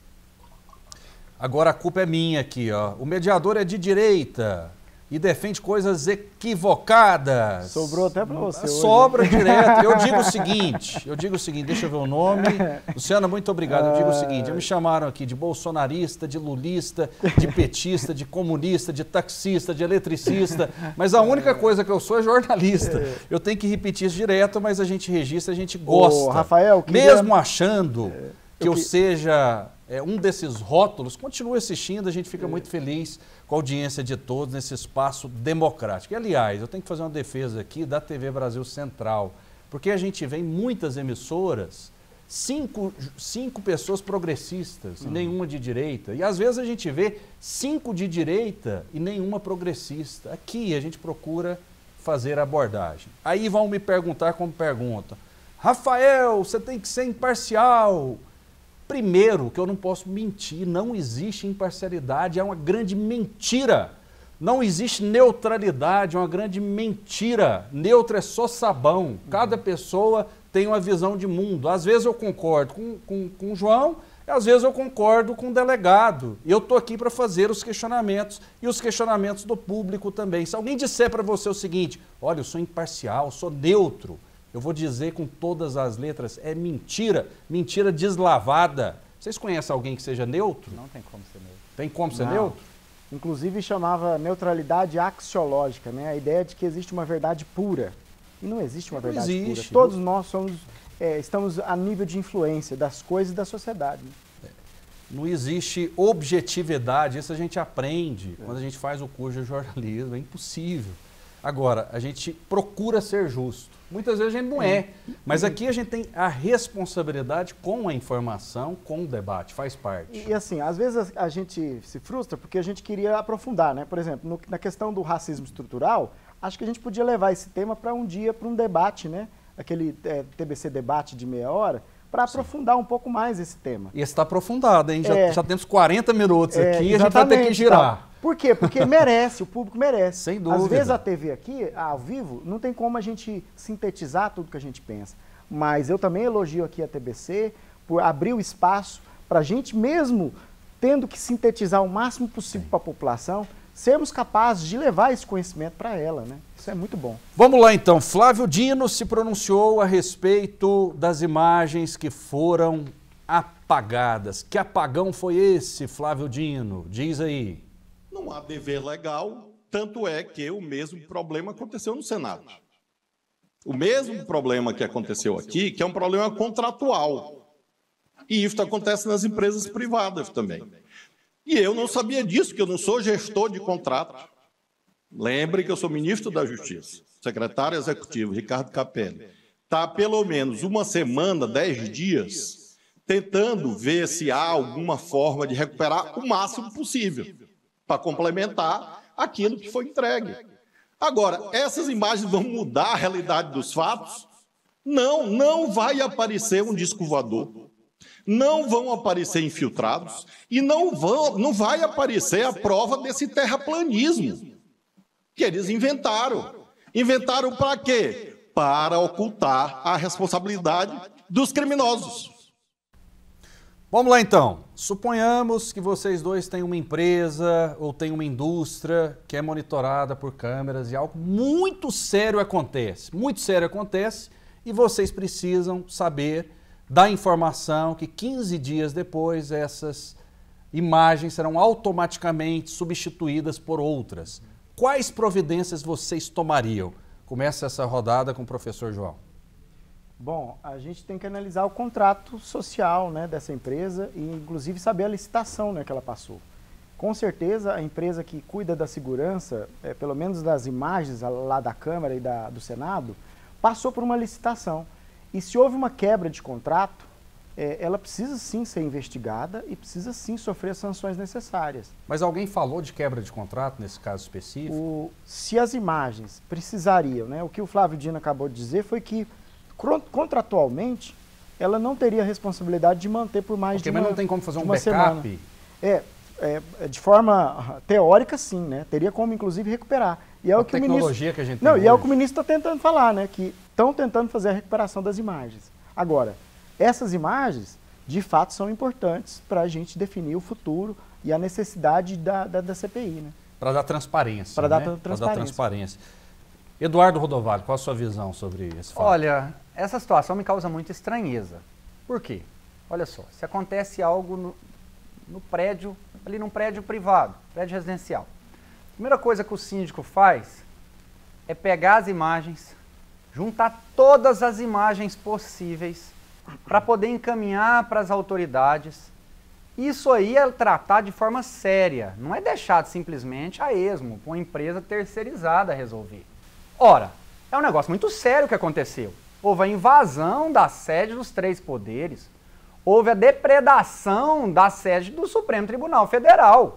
Agora a culpa é minha aqui, ó. O mediador é de direita e defende coisas equivocadas. Sobrou até para você. Sobra hoje. Direto. Eu digo o seguinte, eu digo o seguinte, deixa eu ver o nome. Luciana, muito obrigado. Eu digo o seguinte, me chamaram aqui de bolsonarista, de lulista, de petista, de comunista, de taxista, de eletricista, mas a única coisa que eu sou é jornalista. Eu tenho que repetir isso direto, mas a gente registra, a gente gosta. Ô, Rafael, queria... Mesmo achando que eu seja é, um desses rótulos, continue assistindo, a gente fica muito feliz com a audiência de todos nesse espaço democrático. E, aliás, eu tenho que fazer uma defesa aqui da T V Brasil Central, porque a gente vê em muitas emissoras cinco, cinco pessoas progressistas uhum. e nenhuma de direita. E, às vezes, a gente vê cinco de direita e nenhuma progressista. Aqui a gente procura fazer abordagem. Aí vão me perguntar como pergunta, Rafael, você tem que ser imparcial. Primeiro, que eu não posso mentir, não existe imparcialidade, é uma grande mentira. Não existe neutralidade, é uma grande mentira. Neutro é só sabão. Cada pessoa tem uma visão de mundo. Às vezes eu concordo com, com, com o João, às vezes eu concordo com o delegado. E eu estou aqui para fazer os questionamentos e os questionamentos do público também. Se alguém disser para você o seguinte, olha, eu sou imparcial, sou neutro, eu vou dizer com todas as letras, é mentira, mentira deslavada. Vocês conhecem alguém que seja neutro? Não tem como ser neutro. Tem como ser Não. neutro? Inclusive chamava neutralidade axiológica, né? A ideia de que existe uma verdade pura. E não existe uma não verdade existe. pura. Todos nós somos, é, estamos a nível de influência das coisas e da sociedade. Né? Não existe objetividade, isso a gente aprende é. quando a gente faz o curso de jornalismo, é impossível. Agora, a gente procura ser justo. Muitas vezes a gente não é, mas aqui a gente tem a responsabilidade com a informação, com o debate, faz parte. E, e assim, às vezes a, a gente se frustra porque a gente queria aprofundar, né? Por exemplo, no, na questão do racismo estrutural, acho que a gente podia levar esse tema para um dia, para um debate, né? Aquele é, T B C debate de meia hora, para aprofundar um pouco mais esse tema. E está aprofundado, hein? Já, é, já temos quarenta minutos é, aqui e a gente vai ter que girar. Tá. Por quê? Porque merece, o público merece. Sem dúvida. Às vezes a T V aqui, ao vivo, não tem como a gente sintetizar tudo que a gente pensa. Mas eu também elogio aqui a T B C por abrir o espaço para a gente mesmo, tendo que sintetizar o máximo possível para a população, sermos capazes de levar esse conhecimento para ela, né? Isso é muito bom. Vamos lá então, Flávio Dino se pronunciou a respeito das imagens que foram apagadas apagadas. Que apagão foi esse, Flávio Dino? Diz aí. Não há dever legal, tanto é que o mesmo problema aconteceu no Senado. O mesmo problema que aconteceu aqui, que é um problema contratual. E isso acontece nas empresas privadas também. E eu não sabia disso, porque eu não sou gestor de contrato. Lembre que eu sou ministro da Justiça, secretário executivo, Ricardo Capelli. Está há pelo menos uma semana, dez dias, tentando ver se há alguma forma de recuperar o máximo possível, para complementar aquilo que foi entregue. Agora, essas imagens vão mudar a realidade dos fatos? Não, não vai aparecer um disco voador. Não vão aparecer infiltrados e não, vão, não vai aparecer a prova desse terraplanismo que eles inventaram. Inventaram para quê? Para ocultar a responsabilidade dos criminosos. Vamos lá então. Suponhamos que vocês dois têm uma empresa ou têm uma indústria que é monitorada por câmeras e algo muito sério acontece. Muito sério acontece e vocês precisam saber da informação que quinze dias depois essas imagens serão automaticamente substituídas por outras. Quais providências vocês tomariam? Começa essa rodada com o professor João. Bom, a gente tem que analisar o contrato social, né, dessa empresa e, inclusive, saber a licitação, né, que ela passou. Com certeza, a empresa que cuida da segurança, é, pelo menos das imagens lá da Câmara e da, do Senado, passou por uma licitação. E se houve uma quebra de contrato, é, ela precisa sim ser investigada e precisa sim sofrer as sanções necessárias. Mas alguém falou de quebra de contrato nesse caso específico? O, se as imagens precisariam, né, o que o Flávio Dino acabou de dizer foi que, contratualmente, ela não teria responsabilidade de manter por mais Porque, de uma mas não tem como fazer um backup? Semana. É, é, de forma teórica, sim, né? Teria como, inclusive, recuperar. E é a o que tecnologia o ministro, que a gente não, tem e é o hoje. que o ministro está tentando falar, né? Que estão tentando fazer a recuperação das imagens. Agora, essas imagens, de fato, são importantes para a gente definir o futuro e a necessidade da, da, da C P I, né? Para dar transparência. Para dar né? transparência. Para dar transparência. Eduardo Rodovalho, qual a sua visão sobre esse fato? Olha, essa situação me causa muita estranheza. Por quê? Olha só, se acontece algo no, no prédio, ali num prédio privado, prédio residencial, a primeira coisa que o síndico faz é pegar as imagens, juntar todas as imagens possíveis para poder encaminhar para as autoridades. Isso aí é tratar de forma séria, não é deixado simplesmente a esmo, com a empresa terceirizada a resolver. Ora, é um negócio muito sério que aconteceu. Houve a invasão da sede dos três poderes, houve a depredação da sede do Supremo Tribunal Federal.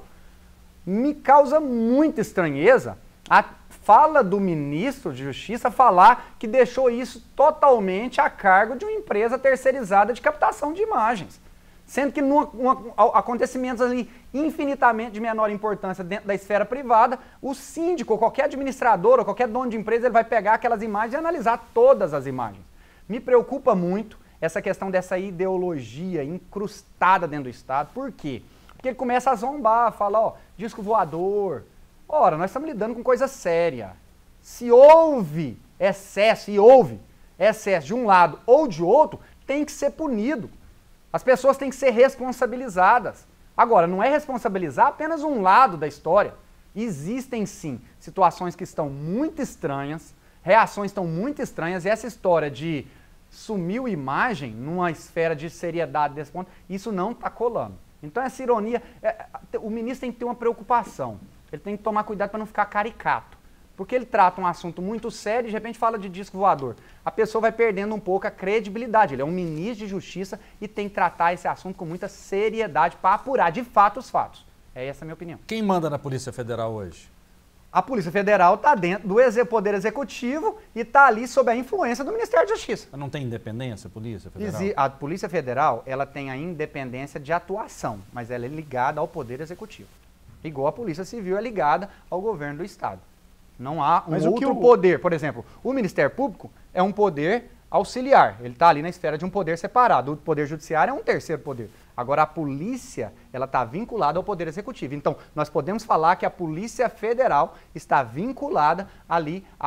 Me causa muita estranheza a fala do ministro de Justiça falar que deixou isso totalmente a cargo de uma empresa terceirizada de captação de imagens. Sendo que num, um, acontecimentos ali infinitamente de menor importância dentro da esfera privada, o síndico, ou qualquer administrador, ou qualquer dono de empresa, ele vai pegar aquelas imagens e analisar todas as imagens. Me preocupa muito essa questão dessa ideologia incrustada dentro do Estado. Por quê? Porque ele começa a zombar, fala, ó, disco voador. Ora, nós estamos lidando com coisa séria. Se houve excesso, e houve excesso de um lado ou de outro, tem que ser punido. As pessoas têm que ser responsabilizadas. Agora, não é responsabilizar apenas um lado da história. Existem sim situações que estão muito estranhas, reações estão muito estranhas, e essa história de sumiu imagem numa esfera de seriedade desse ponto, isso não está colando. Então essa ironia, é, o ministro tem que ter uma preocupação, ele tem que tomar cuidado para não ficar caricato. Porque ele trata um assunto muito sério e de repente fala de disco voador. A pessoa vai perdendo um pouco a credibilidade. Ele é um ministro de Justiça e tem que tratar esse assunto com muita seriedade para apurar de fato os fatos. É essa a minha opinião. Quem manda na Polícia Federal hoje? A Polícia Federal está dentro do Poder Executivo e está ali sob a influência do Ministério da Justiça. Não tem independência a Polícia Federal? A Polícia Federal ela tem a independência de atuação, mas ela é ligada ao Poder Executivo. Igual a Polícia Civil é ligada ao governo do Estado. Não há um Mas outro o... poder. Por exemplo, o Ministério Público é um poder auxiliar. Ele está ali na esfera de um poder separado. O Poder Judiciário é um terceiro poder. Agora, a polícia ela está vinculada ao Poder Executivo. Então, nós podemos falar que a Polícia Federal está vinculada ali à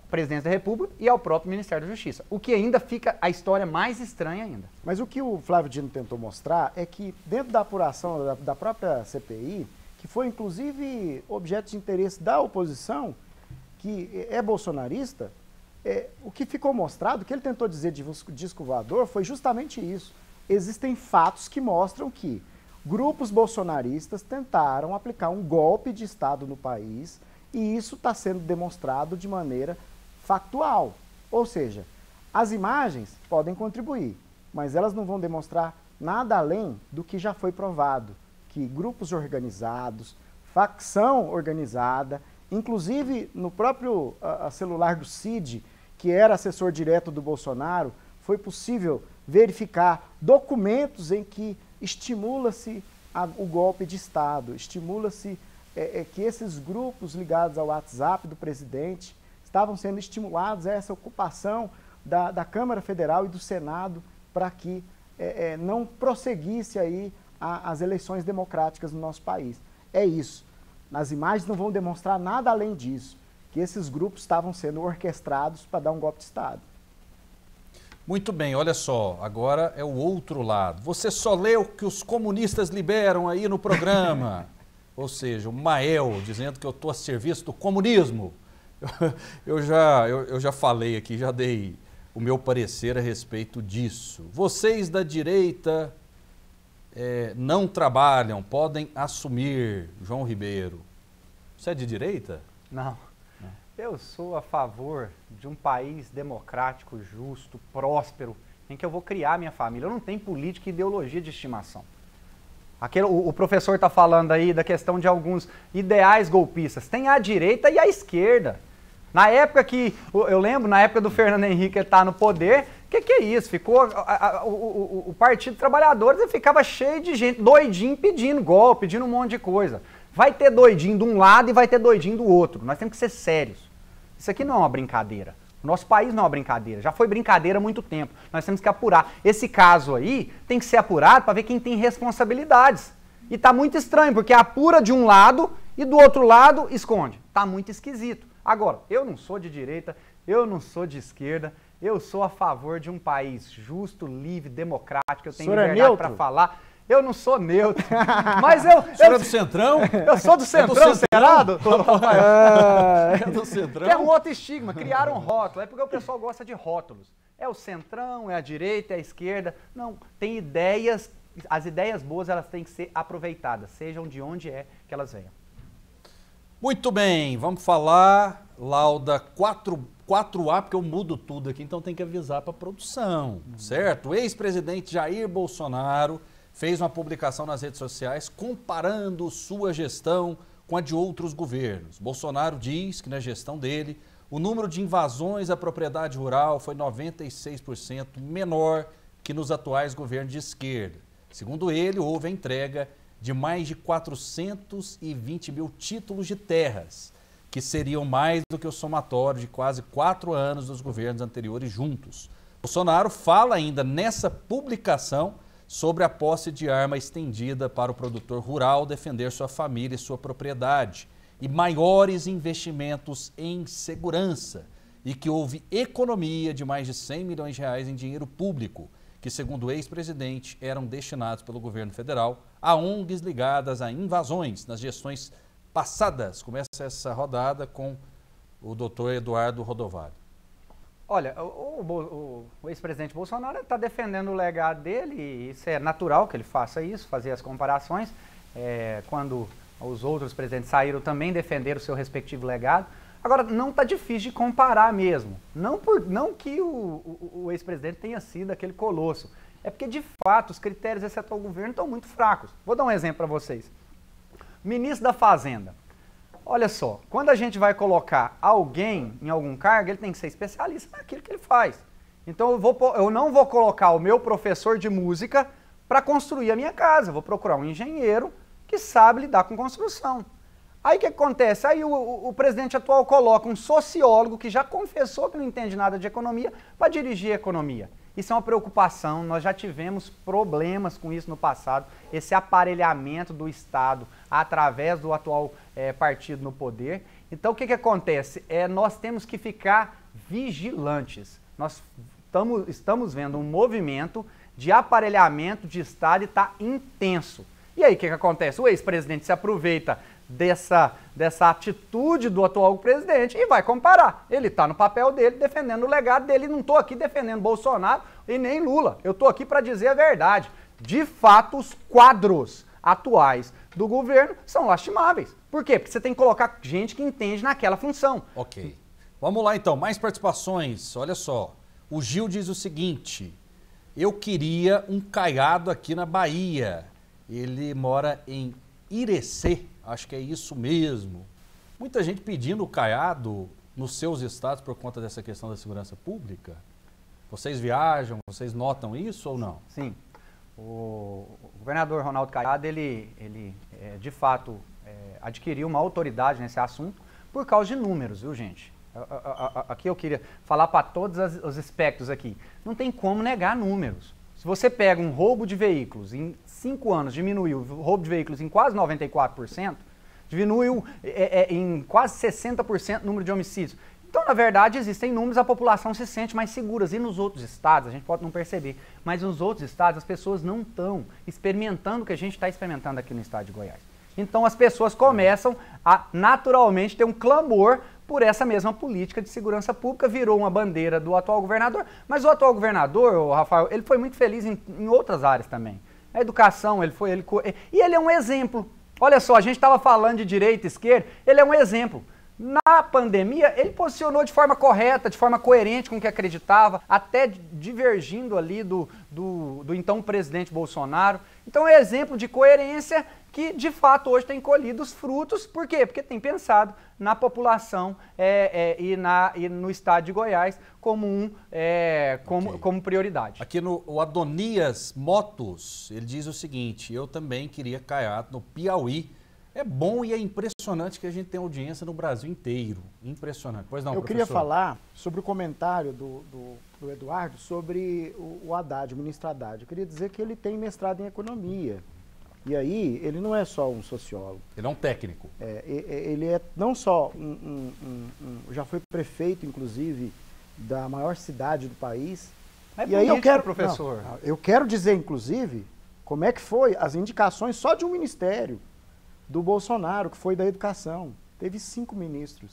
presidência da República e ao próprio Ministério da Justiça. O que ainda fica a história mais estranha ainda. Mas o que o Flávio Dino tentou mostrar é que dentro da apuração da, da própria C P I, que foi inclusive objeto de interesse da oposição, que é bolsonarista, é, o que ficou mostrado, o que ele tentou dizer de disco voador foi justamente isso. Existem fatos que mostram que grupos bolsonaristas tentaram aplicar um golpe de Estado no país e isso está sendo demonstrado de maneira factual. Ou seja, as imagens podem contribuir, mas elas não vão demonstrar nada além do que já foi provado, que grupos organizados, facção organizada, inclusive no próprio a, a celular do Cid, que era assessor direto do Bolsonaro, foi possível verificar documentos em que estimula-se o golpe de Estado, estimula-se é, é, que esses grupos ligados ao WhatsApp do presidente estavam sendo estimulados a essa ocupação da, da Câmara Federal e do Senado para que é, é, não prosseguisse aí a, as eleições democráticas no nosso país. É isso. As imagens não vão demonstrar nada além disso, que esses grupos estavam sendo orquestrados para dar um golpe de Estado. Muito bem, olha só, agora é o outro lado. Você só lê o que os comunistas liberam aí no programa. Ou seja, o Mael dizendo que eu estou a serviço do comunismo. Eu já, eu, eu já falei aqui, já dei o meu parecer a respeito disso. Vocês da direita é, não trabalham, podem assumir, João Ribeiro. Você é de direita? Não. Eu sou a favor de um país democrático, justo, próspero, em que eu vou criar minha família. Eu não tenho política e ideologia de estimação. Aquele, o, o professor está falando aí da questão de alguns ideais golpistas. Tem a direita e a esquerda. Na época que, eu lembro, na época do Fernando Henrique estar no poder, o que, que é isso? Ficou, a, a, o, o, o Partido Trabalhadores ficava cheio de gente, doidinho, pedindo golpe, pedindo um monte de coisa. Vai ter doidinho de um lado e vai ter doidinho do outro. Nós temos que ser sérios. Isso aqui não é uma brincadeira. O nosso país não é uma brincadeira. Já foi brincadeira há muito tempo. Nós temos que apurar. Esse caso aí tem que ser apurado para ver quem tem responsabilidades. E tá muito estranho, porque apura de um lado e do outro lado esconde. Tá muito esquisito. Agora, eu não sou de direita, eu não sou de esquerda, eu sou a favor de um país justo, livre, democrático. Eu tenho liberdade para falar. Eu não sou neutro, mas eu... Você eu, é do Centrão? Eu sou do Centrão, é do Senado? É, é do Centrão? Que é um outro estigma, criaram um rótulo, é porque o pessoal gosta de rótulos. É o Centrão, é a direita, é a esquerda. Não, tem ideias, as ideias boas elas têm que ser aproveitadas, sejam de onde é que elas venham. Muito bem, vamos falar, Lauda, quatro A, porque eu mudo tudo aqui, então tem que avisar para a produção, hum. certo? O ex-presidente Jair Bolsonaro fez uma publicação nas redes sociais comparando sua gestão com a de outros governos. Bolsonaro diz que na gestão dele, o número de invasões à propriedade rural foi noventa e seis por cento menor que nos atuais governos de esquerda. Segundo ele, houve a entrega de mais de quatrocentos e vinte mil títulos de terras, que seriam mais do que o somatório de quase quatro anos dos governos anteriores juntos. Bolsonaro fala ainda nessa publicação sobre a posse de arma estendida para o produtor rural defender sua família e sua propriedade, e maiores investimentos em segurança, e que houve economia de mais de cem milhões de reais em dinheiro público, que, segundo o ex-presidente, eram destinados pelo governo federal a O N Gs ligadas a invasões nas gestões passadas. Começa essa rodada com o doutor Eduardo Rodovalho. Olha, o, o, o ex-presidente Bolsonaro está defendendo o legado dele, e isso é natural que ele faça isso, fazer as comparações. É, quando os outros presidentes saíram, também defenderam o seu respectivo legado. Agora, não está difícil de comparar mesmo. Não, por, não que o, o, o ex-presidente tenha sido aquele colosso. É porque, de fato, os critérios desse atual governo estão muito fracos. Vou dar um exemplo para vocês. Ministro da Fazenda. Olha só, quando a gente vai colocar alguém em algum cargo, ele tem que ser especialista naquilo que ele faz. Então eu, vou, eu não vou colocar o meu professor de música para construir a minha casa. Eu vou procurar um engenheiro que sabe lidar com construção. Aí o que acontece? Aí o, o, o presidente atual coloca um sociólogo que já confessou que não entende nada de economia para dirigir a economia. Isso é uma preocupação, nós já tivemos problemas com isso no passado, esse aparelhamento do Estado através do atual é, partido no poder. Então o que, que acontece? É, nós temos que ficar vigilantes. Nós tamo, estamos vendo um movimento de aparelhamento de Estado e está intenso. E aí o que, que acontece? O ex-presidente se aproveita dessa, dessa atitude do atual presidente e vai comparar. Ele está no papel dele, defendendo o legado dele. Não estou aqui defendendo Bolsonaro e nem Lula. Eu estou aqui para dizer a verdade. De fato, os quadros atuais do governo são lastimáveis. Por quê? Porque você tem que colocar gente que entende naquela função. Ok. Vamos lá então, mais participações. Olha só, o Gil diz o seguinte: eu queria um Caiado aqui na Bahia. Ele mora em Irecê, acho que é isso mesmo. Muita gente pedindo o Caiado nos seus estados por conta dessa questão da segurança pública. Vocês viajam, vocês notam isso ou não? Sim. O governador Ronaldo Caiado, ele, ele é, de fato, é, adquiriu uma autoridade nesse assunto por causa de números, viu, gente? Aqui eu queria falar para todos os aspectos aqui. Não tem como negar números. Se você pega um roubo de veículos, em cinco anos diminuiu o roubo de veículos em quase noventa e quatro por cento, diminuiu é, é, em quase sessenta por cento o número de homicídios. Então, na verdade, existem números, a população se sente mais segura. E nos outros estados, a gente pode não perceber, mas nos outros estados as pessoas não estão experimentando o que a gente está experimentando aqui no estado de Goiás. Então, as pessoas começam a naturalmente ter um clamor por essa mesma política de segurança pública, virou uma bandeira do atual governador, mas o atual governador, o Rafael, ele foi muito feliz em, em outras áreas também. Na educação, ele foi... Ele, e ele é um exemplo. Olha só, a gente estava falando de direita e esquerda, ele é um exemplo. Na pandemia, ele posicionou de forma correta, de forma coerente com o que acreditava, até divergindo ali do, do, do então presidente Bolsonaro. Então é exemplo de coerência que, de fato, hoje tem colhido os frutos. Por quê? Porque tem pensado na população é, é, e, na, e no estado de Goiás como, um, é, como, okay. como prioridade. Aqui no o Adonias Motos, ele diz o seguinte: eu também queria Caiado no Piauí. É bom e é impressionante que a gente tem audiência no Brasil inteiro. Impressionante. Pois não, Eu professor? queria falar sobre o comentário do, do, do Eduardo sobre o, o Haddad, o ministro Haddad. Eu queria dizer que ele tem mestrado em economia. E aí, ele não é só um sociólogo. Ele é um técnico. É, ele é não só um, um, um, um... Já foi prefeito, inclusive, da maior cidade do país. É e aí eu quero, professor. Não, eu quero dizer, inclusive, como é que foi as indicações só de um ministério do Bolsonaro, que foi da educação. Teve cinco ministros.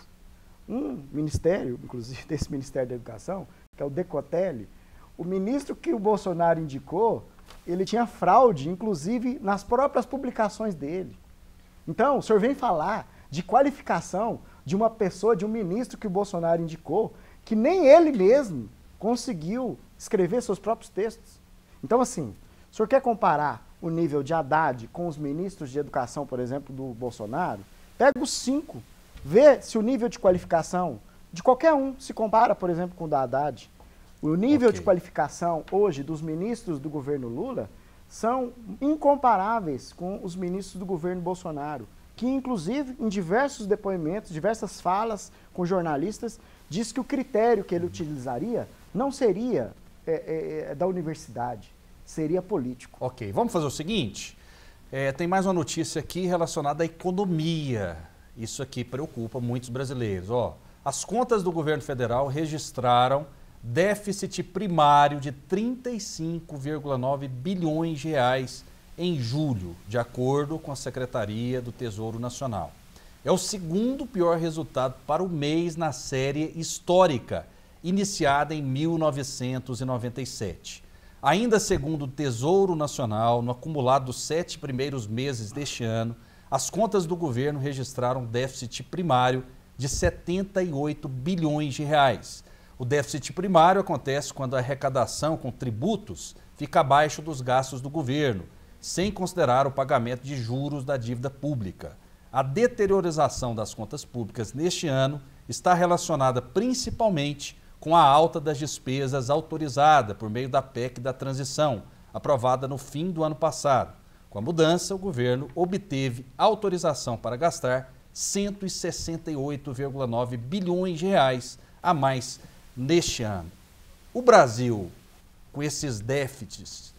Um ministério, inclusive desse Ministério da Educação, que é o Decotelli, o ministro que o Bolsonaro indicou, ele tinha fraude, inclusive nas próprias publicações dele. Então, o senhor vem falar de qualificação de uma pessoa, de um ministro que o Bolsonaro indicou, que nem ele mesmo conseguiu escrever seus próprios textos. Então, assim, o senhor quer comparar o nível de Haddad com os ministros de educação, por exemplo, do Bolsonaro? Pega os cinco, vê se o nível de qualificação de qualquer um se compara, por exemplo, com o da Haddad. O nível okay. de qualificação hoje dos ministros do governo Lula são incomparáveis com os ministros do governo Bolsonaro, que inclusive em diversos depoimentos, diversas falas com jornalistas, diz que o critério que ele utilizaria não seria é, é, da universidade, seria político. Ok, vamos fazer o seguinte, é, tem mais uma notícia aqui relacionada à economia. Isso aqui preocupa muitos brasileiros. Ó, as contas do governo federal registraram déficit primário de trinta e cinco vírgula nove bilhões de reais em julho, de acordo com a Secretaria do Tesouro Nacional. É o segundo pior resultado para o mês na série histórica, iniciada em mil novecentos e noventa e sete. Ainda segundo o Tesouro Nacional, no acumulado dos sete primeiros meses deste ano, as contas do governo registraram déficit primário de setenta e oito bilhões de reais. O déficit primário acontece quando a arrecadação com tributos fica abaixo dos gastos do governo, sem considerar o pagamento de juros da dívida pública. A deteriorização das contas públicas neste ano está relacionada principalmente com a alta das despesas autorizada por meio da P E C da transição, aprovada no fim do ano passado. Com a mudança, o governo obteve autorização para gastar cento e sessenta e oito vírgula nove bilhões de reais a mais neste ano. O Brasil, com esses déficits,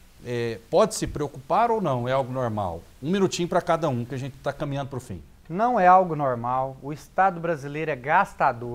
é, pode se preocupar ou não? É algo normal? Um minutinho para cada um, que a gente está caminhando para o fim. Não é algo normal. O Estado brasileiro é gastador.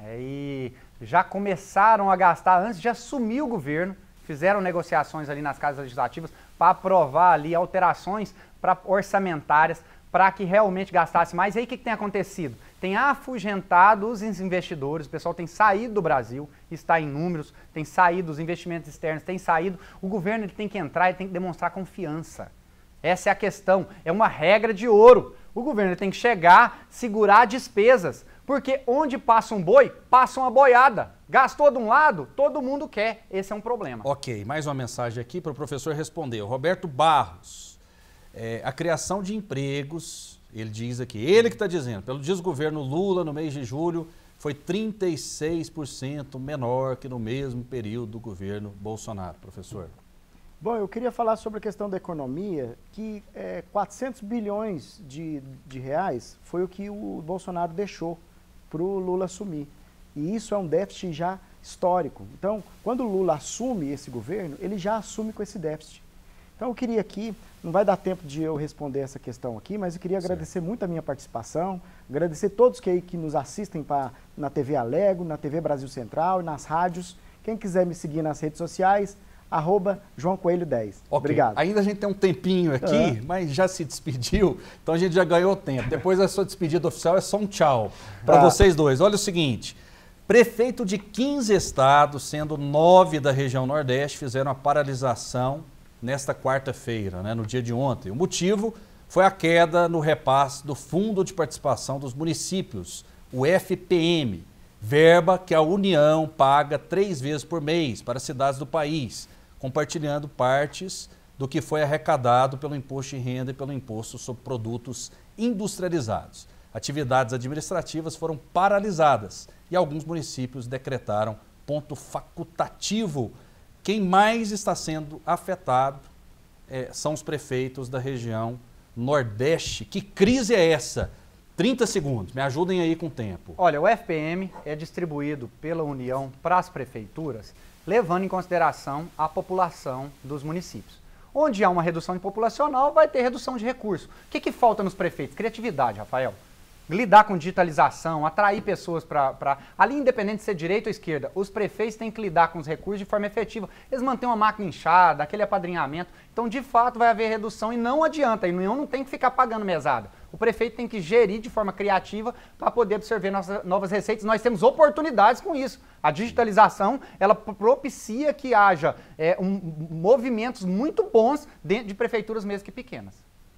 É, e já começaram a gastar antes de assumir o governo, fizeram negociações ali nas casas legislativas para aprovar ali alterações pra, orçamentárias para que realmente gastasse mais. E aí o que, que tem acontecido? Tem afugentado os investidores, o pessoal tem saído do Brasil, está em números, tem saído, os investimentos externos têm saído, o governo ele tem que entrar e tem que demonstrar confiança. Essa é a questão, é uma regra de ouro. O governo tem que chegar, segurar despesas, porque onde passa um boi, passa uma boiada. Gastou de um lado, todo mundo quer. Esse é um problema. Ok, mais uma mensagem aqui para o professor responder. O Roberto Barros, é, a criação de empregos, ele diz aqui, ele que está dizendo, pelo desgoverno Lula no mês de julho, foi trinta e seis por cento menor que no mesmo período do governo Bolsonaro, professor. Bom, eu queria falar sobre a questão da economia, que é, quatrocentos bilhões de, de reais foi o que o Bolsonaro deixou para o Lula assumir. E isso é um déficit já histórico. Então, quando o Lula assume esse governo, ele já assume com esse déficit. Então, eu queria aqui, não vai dar tempo de eu responder essa questão aqui, mas eu queria certo. agradecer muito a minha participação, agradecer todos que, aí, que nos assistem pra, na T V Alego, na T V Brasil Central e nas rádios. Quem quiser me seguir nas redes sociais, arroba João Coelho dez. Okay. Obrigado. Ainda a gente tem um tempinho aqui, uhum. mas já se despediu, então a gente já ganhou tempo. Depois a sua despedida oficial é só um tchau para ah. vocês dois. Olha o seguinte, prefeito de quinze estados, sendo nove da região Nordeste, fizeram a paralisação nesta quarta-feira, né, no dia de ontem. O motivo foi a queda no repasse do Fundo de Participação dos Municípios, o F P M, verba que a União paga três vezes por mês para cidades do país, compartilhando partes do que foi arrecadado pelo imposto de renda e pelo imposto sobre produtos industrializados. Atividades administrativas foram paralisadas e alguns municípios decretaram ponto facultativo. Quem mais está sendo afetado é, são os prefeitos da região Nordeste. Que crise é essa? trinta segundos, me ajudem aí com o tempo. Olha, o F P M é distribuído pela União para as prefeituras, levando em consideração a população dos municípios. Onde há uma redução populacional, vai ter redução de recursos. O que, que falta nos prefeitos? Criatividade, Rafael. Lidar com digitalização, atrair pessoas para... Ali, independente de ser direita ou esquerda, os prefeitos têm que lidar com os recursos de forma efetiva. Eles mantêm uma máquina inchada, aquele apadrinhamento. Então, de fato, vai haver redução e não adianta. A União não tem que ficar pagando mesada. O prefeito tem que gerir de forma criativa para poder absorver nossas novas receitas. Nós temos oportunidades com isso. A digitalização, ela propicia que haja é, um, movimentos muito bons dentro de prefeituras mesmo que pequenas.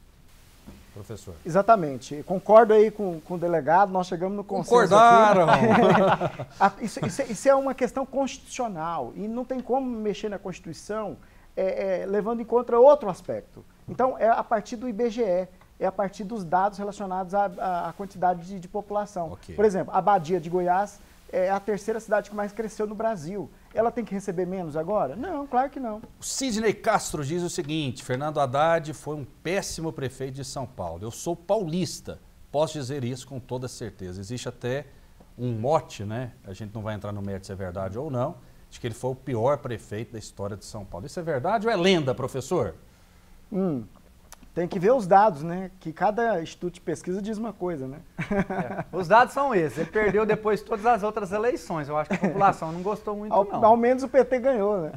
Professor. Exatamente. Concordo aí com, com o delegado, nós chegamos no consenso. Concordaram! isso, isso, isso é uma questão constitucional e não tem como mexer na Constituição é, é, levando em conta outro aspecto. Então, é a partir do I B G E, é a partir dos dados relacionados à, à quantidade de, de população. Okay. Por exemplo, a Badia de Goiás é a terceira cidade que mais cresceu no Brasil. Ela tem que receber menos agora? Não, claro que não. O Sidney Castro diz o seguinte, Fernando Haddad foi um péssimo prefeito de São Paulo. Eu sou paulista, posso dizer isso com toda certeza. Existe até um mote, né? A gente não vai entrar no mérito se é verdade ou não, de que ele foi o pior prefeito da história de São Paulo. Isso é verdade ou é lenda, professor? Hum... Tem que ver os dados, né? Que cada instituto de pesquisa diz uma coisa, né? É, os dados são esses. Ele perdeu depois de todas as outras eleições. Eu acho que a população não gostou muito, ao, não. Ao menos o P T ganhou, né?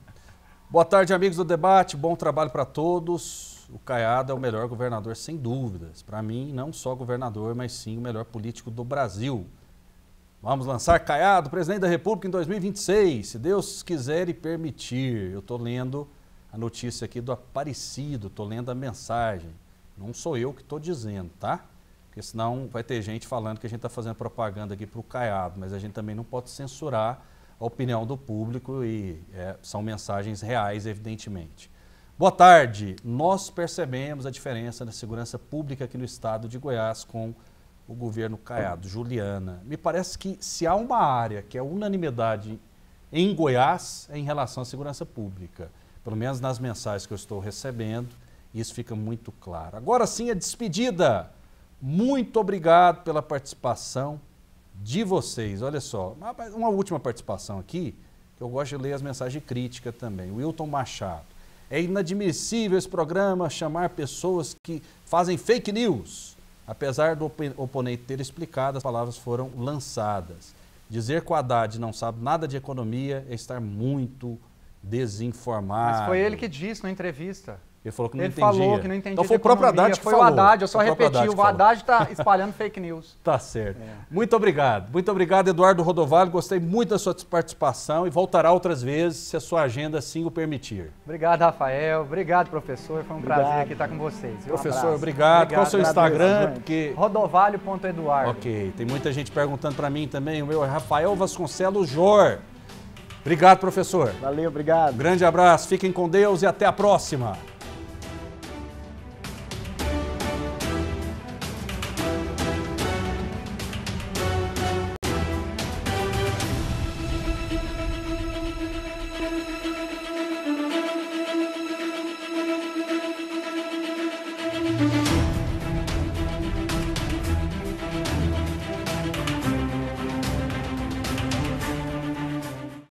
Boa tarde, amigos do debate. Bom trabalho para todos. O Caiado é o melhor governador, sem dúvidas. Para mim, não só governador, mas sim o melhor político do Brasil. Vamos lançar Caiado, presidente da República, em dois mil e vinte e seis, se Deus quiser e permitir. Eu estou lendo a notícia aqui do Aparecido, estou lendo a mensagem. Não sou eu que estou dizendo, tá? Porque senão vai ter gente falando que a gente está fazendo propaganda aqui para o Caiado, mas a gente também não pode censurar a opinião do público e é, são mensagens reais, evidentemente. Boa tarde. Nós percebemos a diferença na segurança pública aqui no estado de Goiás com o governo Caiado. Juliana, me parece que se há uma área que é unanimidade em Goiás é em relação à segurança pública. Pelo menos nas mensagens que eu estou recebendo, isso fica muito claro. Agora sim, a despedida. Muito obrigado pela participação de vocês. Olha só, uma última participação aqui, que eu gosto de ler as mensagens de crítica também. Wilton Machado. É inadmissível esse programa chamar pessoas que fazem fake news. Apesar do op oponente ter explicado, as palavras foram lançadas. Dizer que o Haddad não sabe nada de economia é estar muito desinformado. Mas foi ele que disse na entrevista. Ele falou que não ele entendia. falou que não entendia. Então foi o próprio Haddad que foi falou. Foi o Haddad, eu só Foi o repeti. Haddad O Haddad está espalhando fake news. Tá certo. É. Muito obrigado. Muito obrigado, Eduardo Rodovalho. Gostei muito da sua participação e voltará outras vezes, se a sua agenda assim o permitir. Obrigado, Rafael. Obrigado, professor. Foi um Obrigado. prazer aqui estar com vocês. Um Professor, abraço. obrigado. Qual é o seu Instagram? Porque... rodovalho ponto eduardo. Ok. Tem muita gente perguntando para mim também. O meu é Rafael Vasconcelos Jor. Obrigado, professor. Valeu, obrigado. Um grande abraço. Fiquem com Deus e até a próxima. Thank you.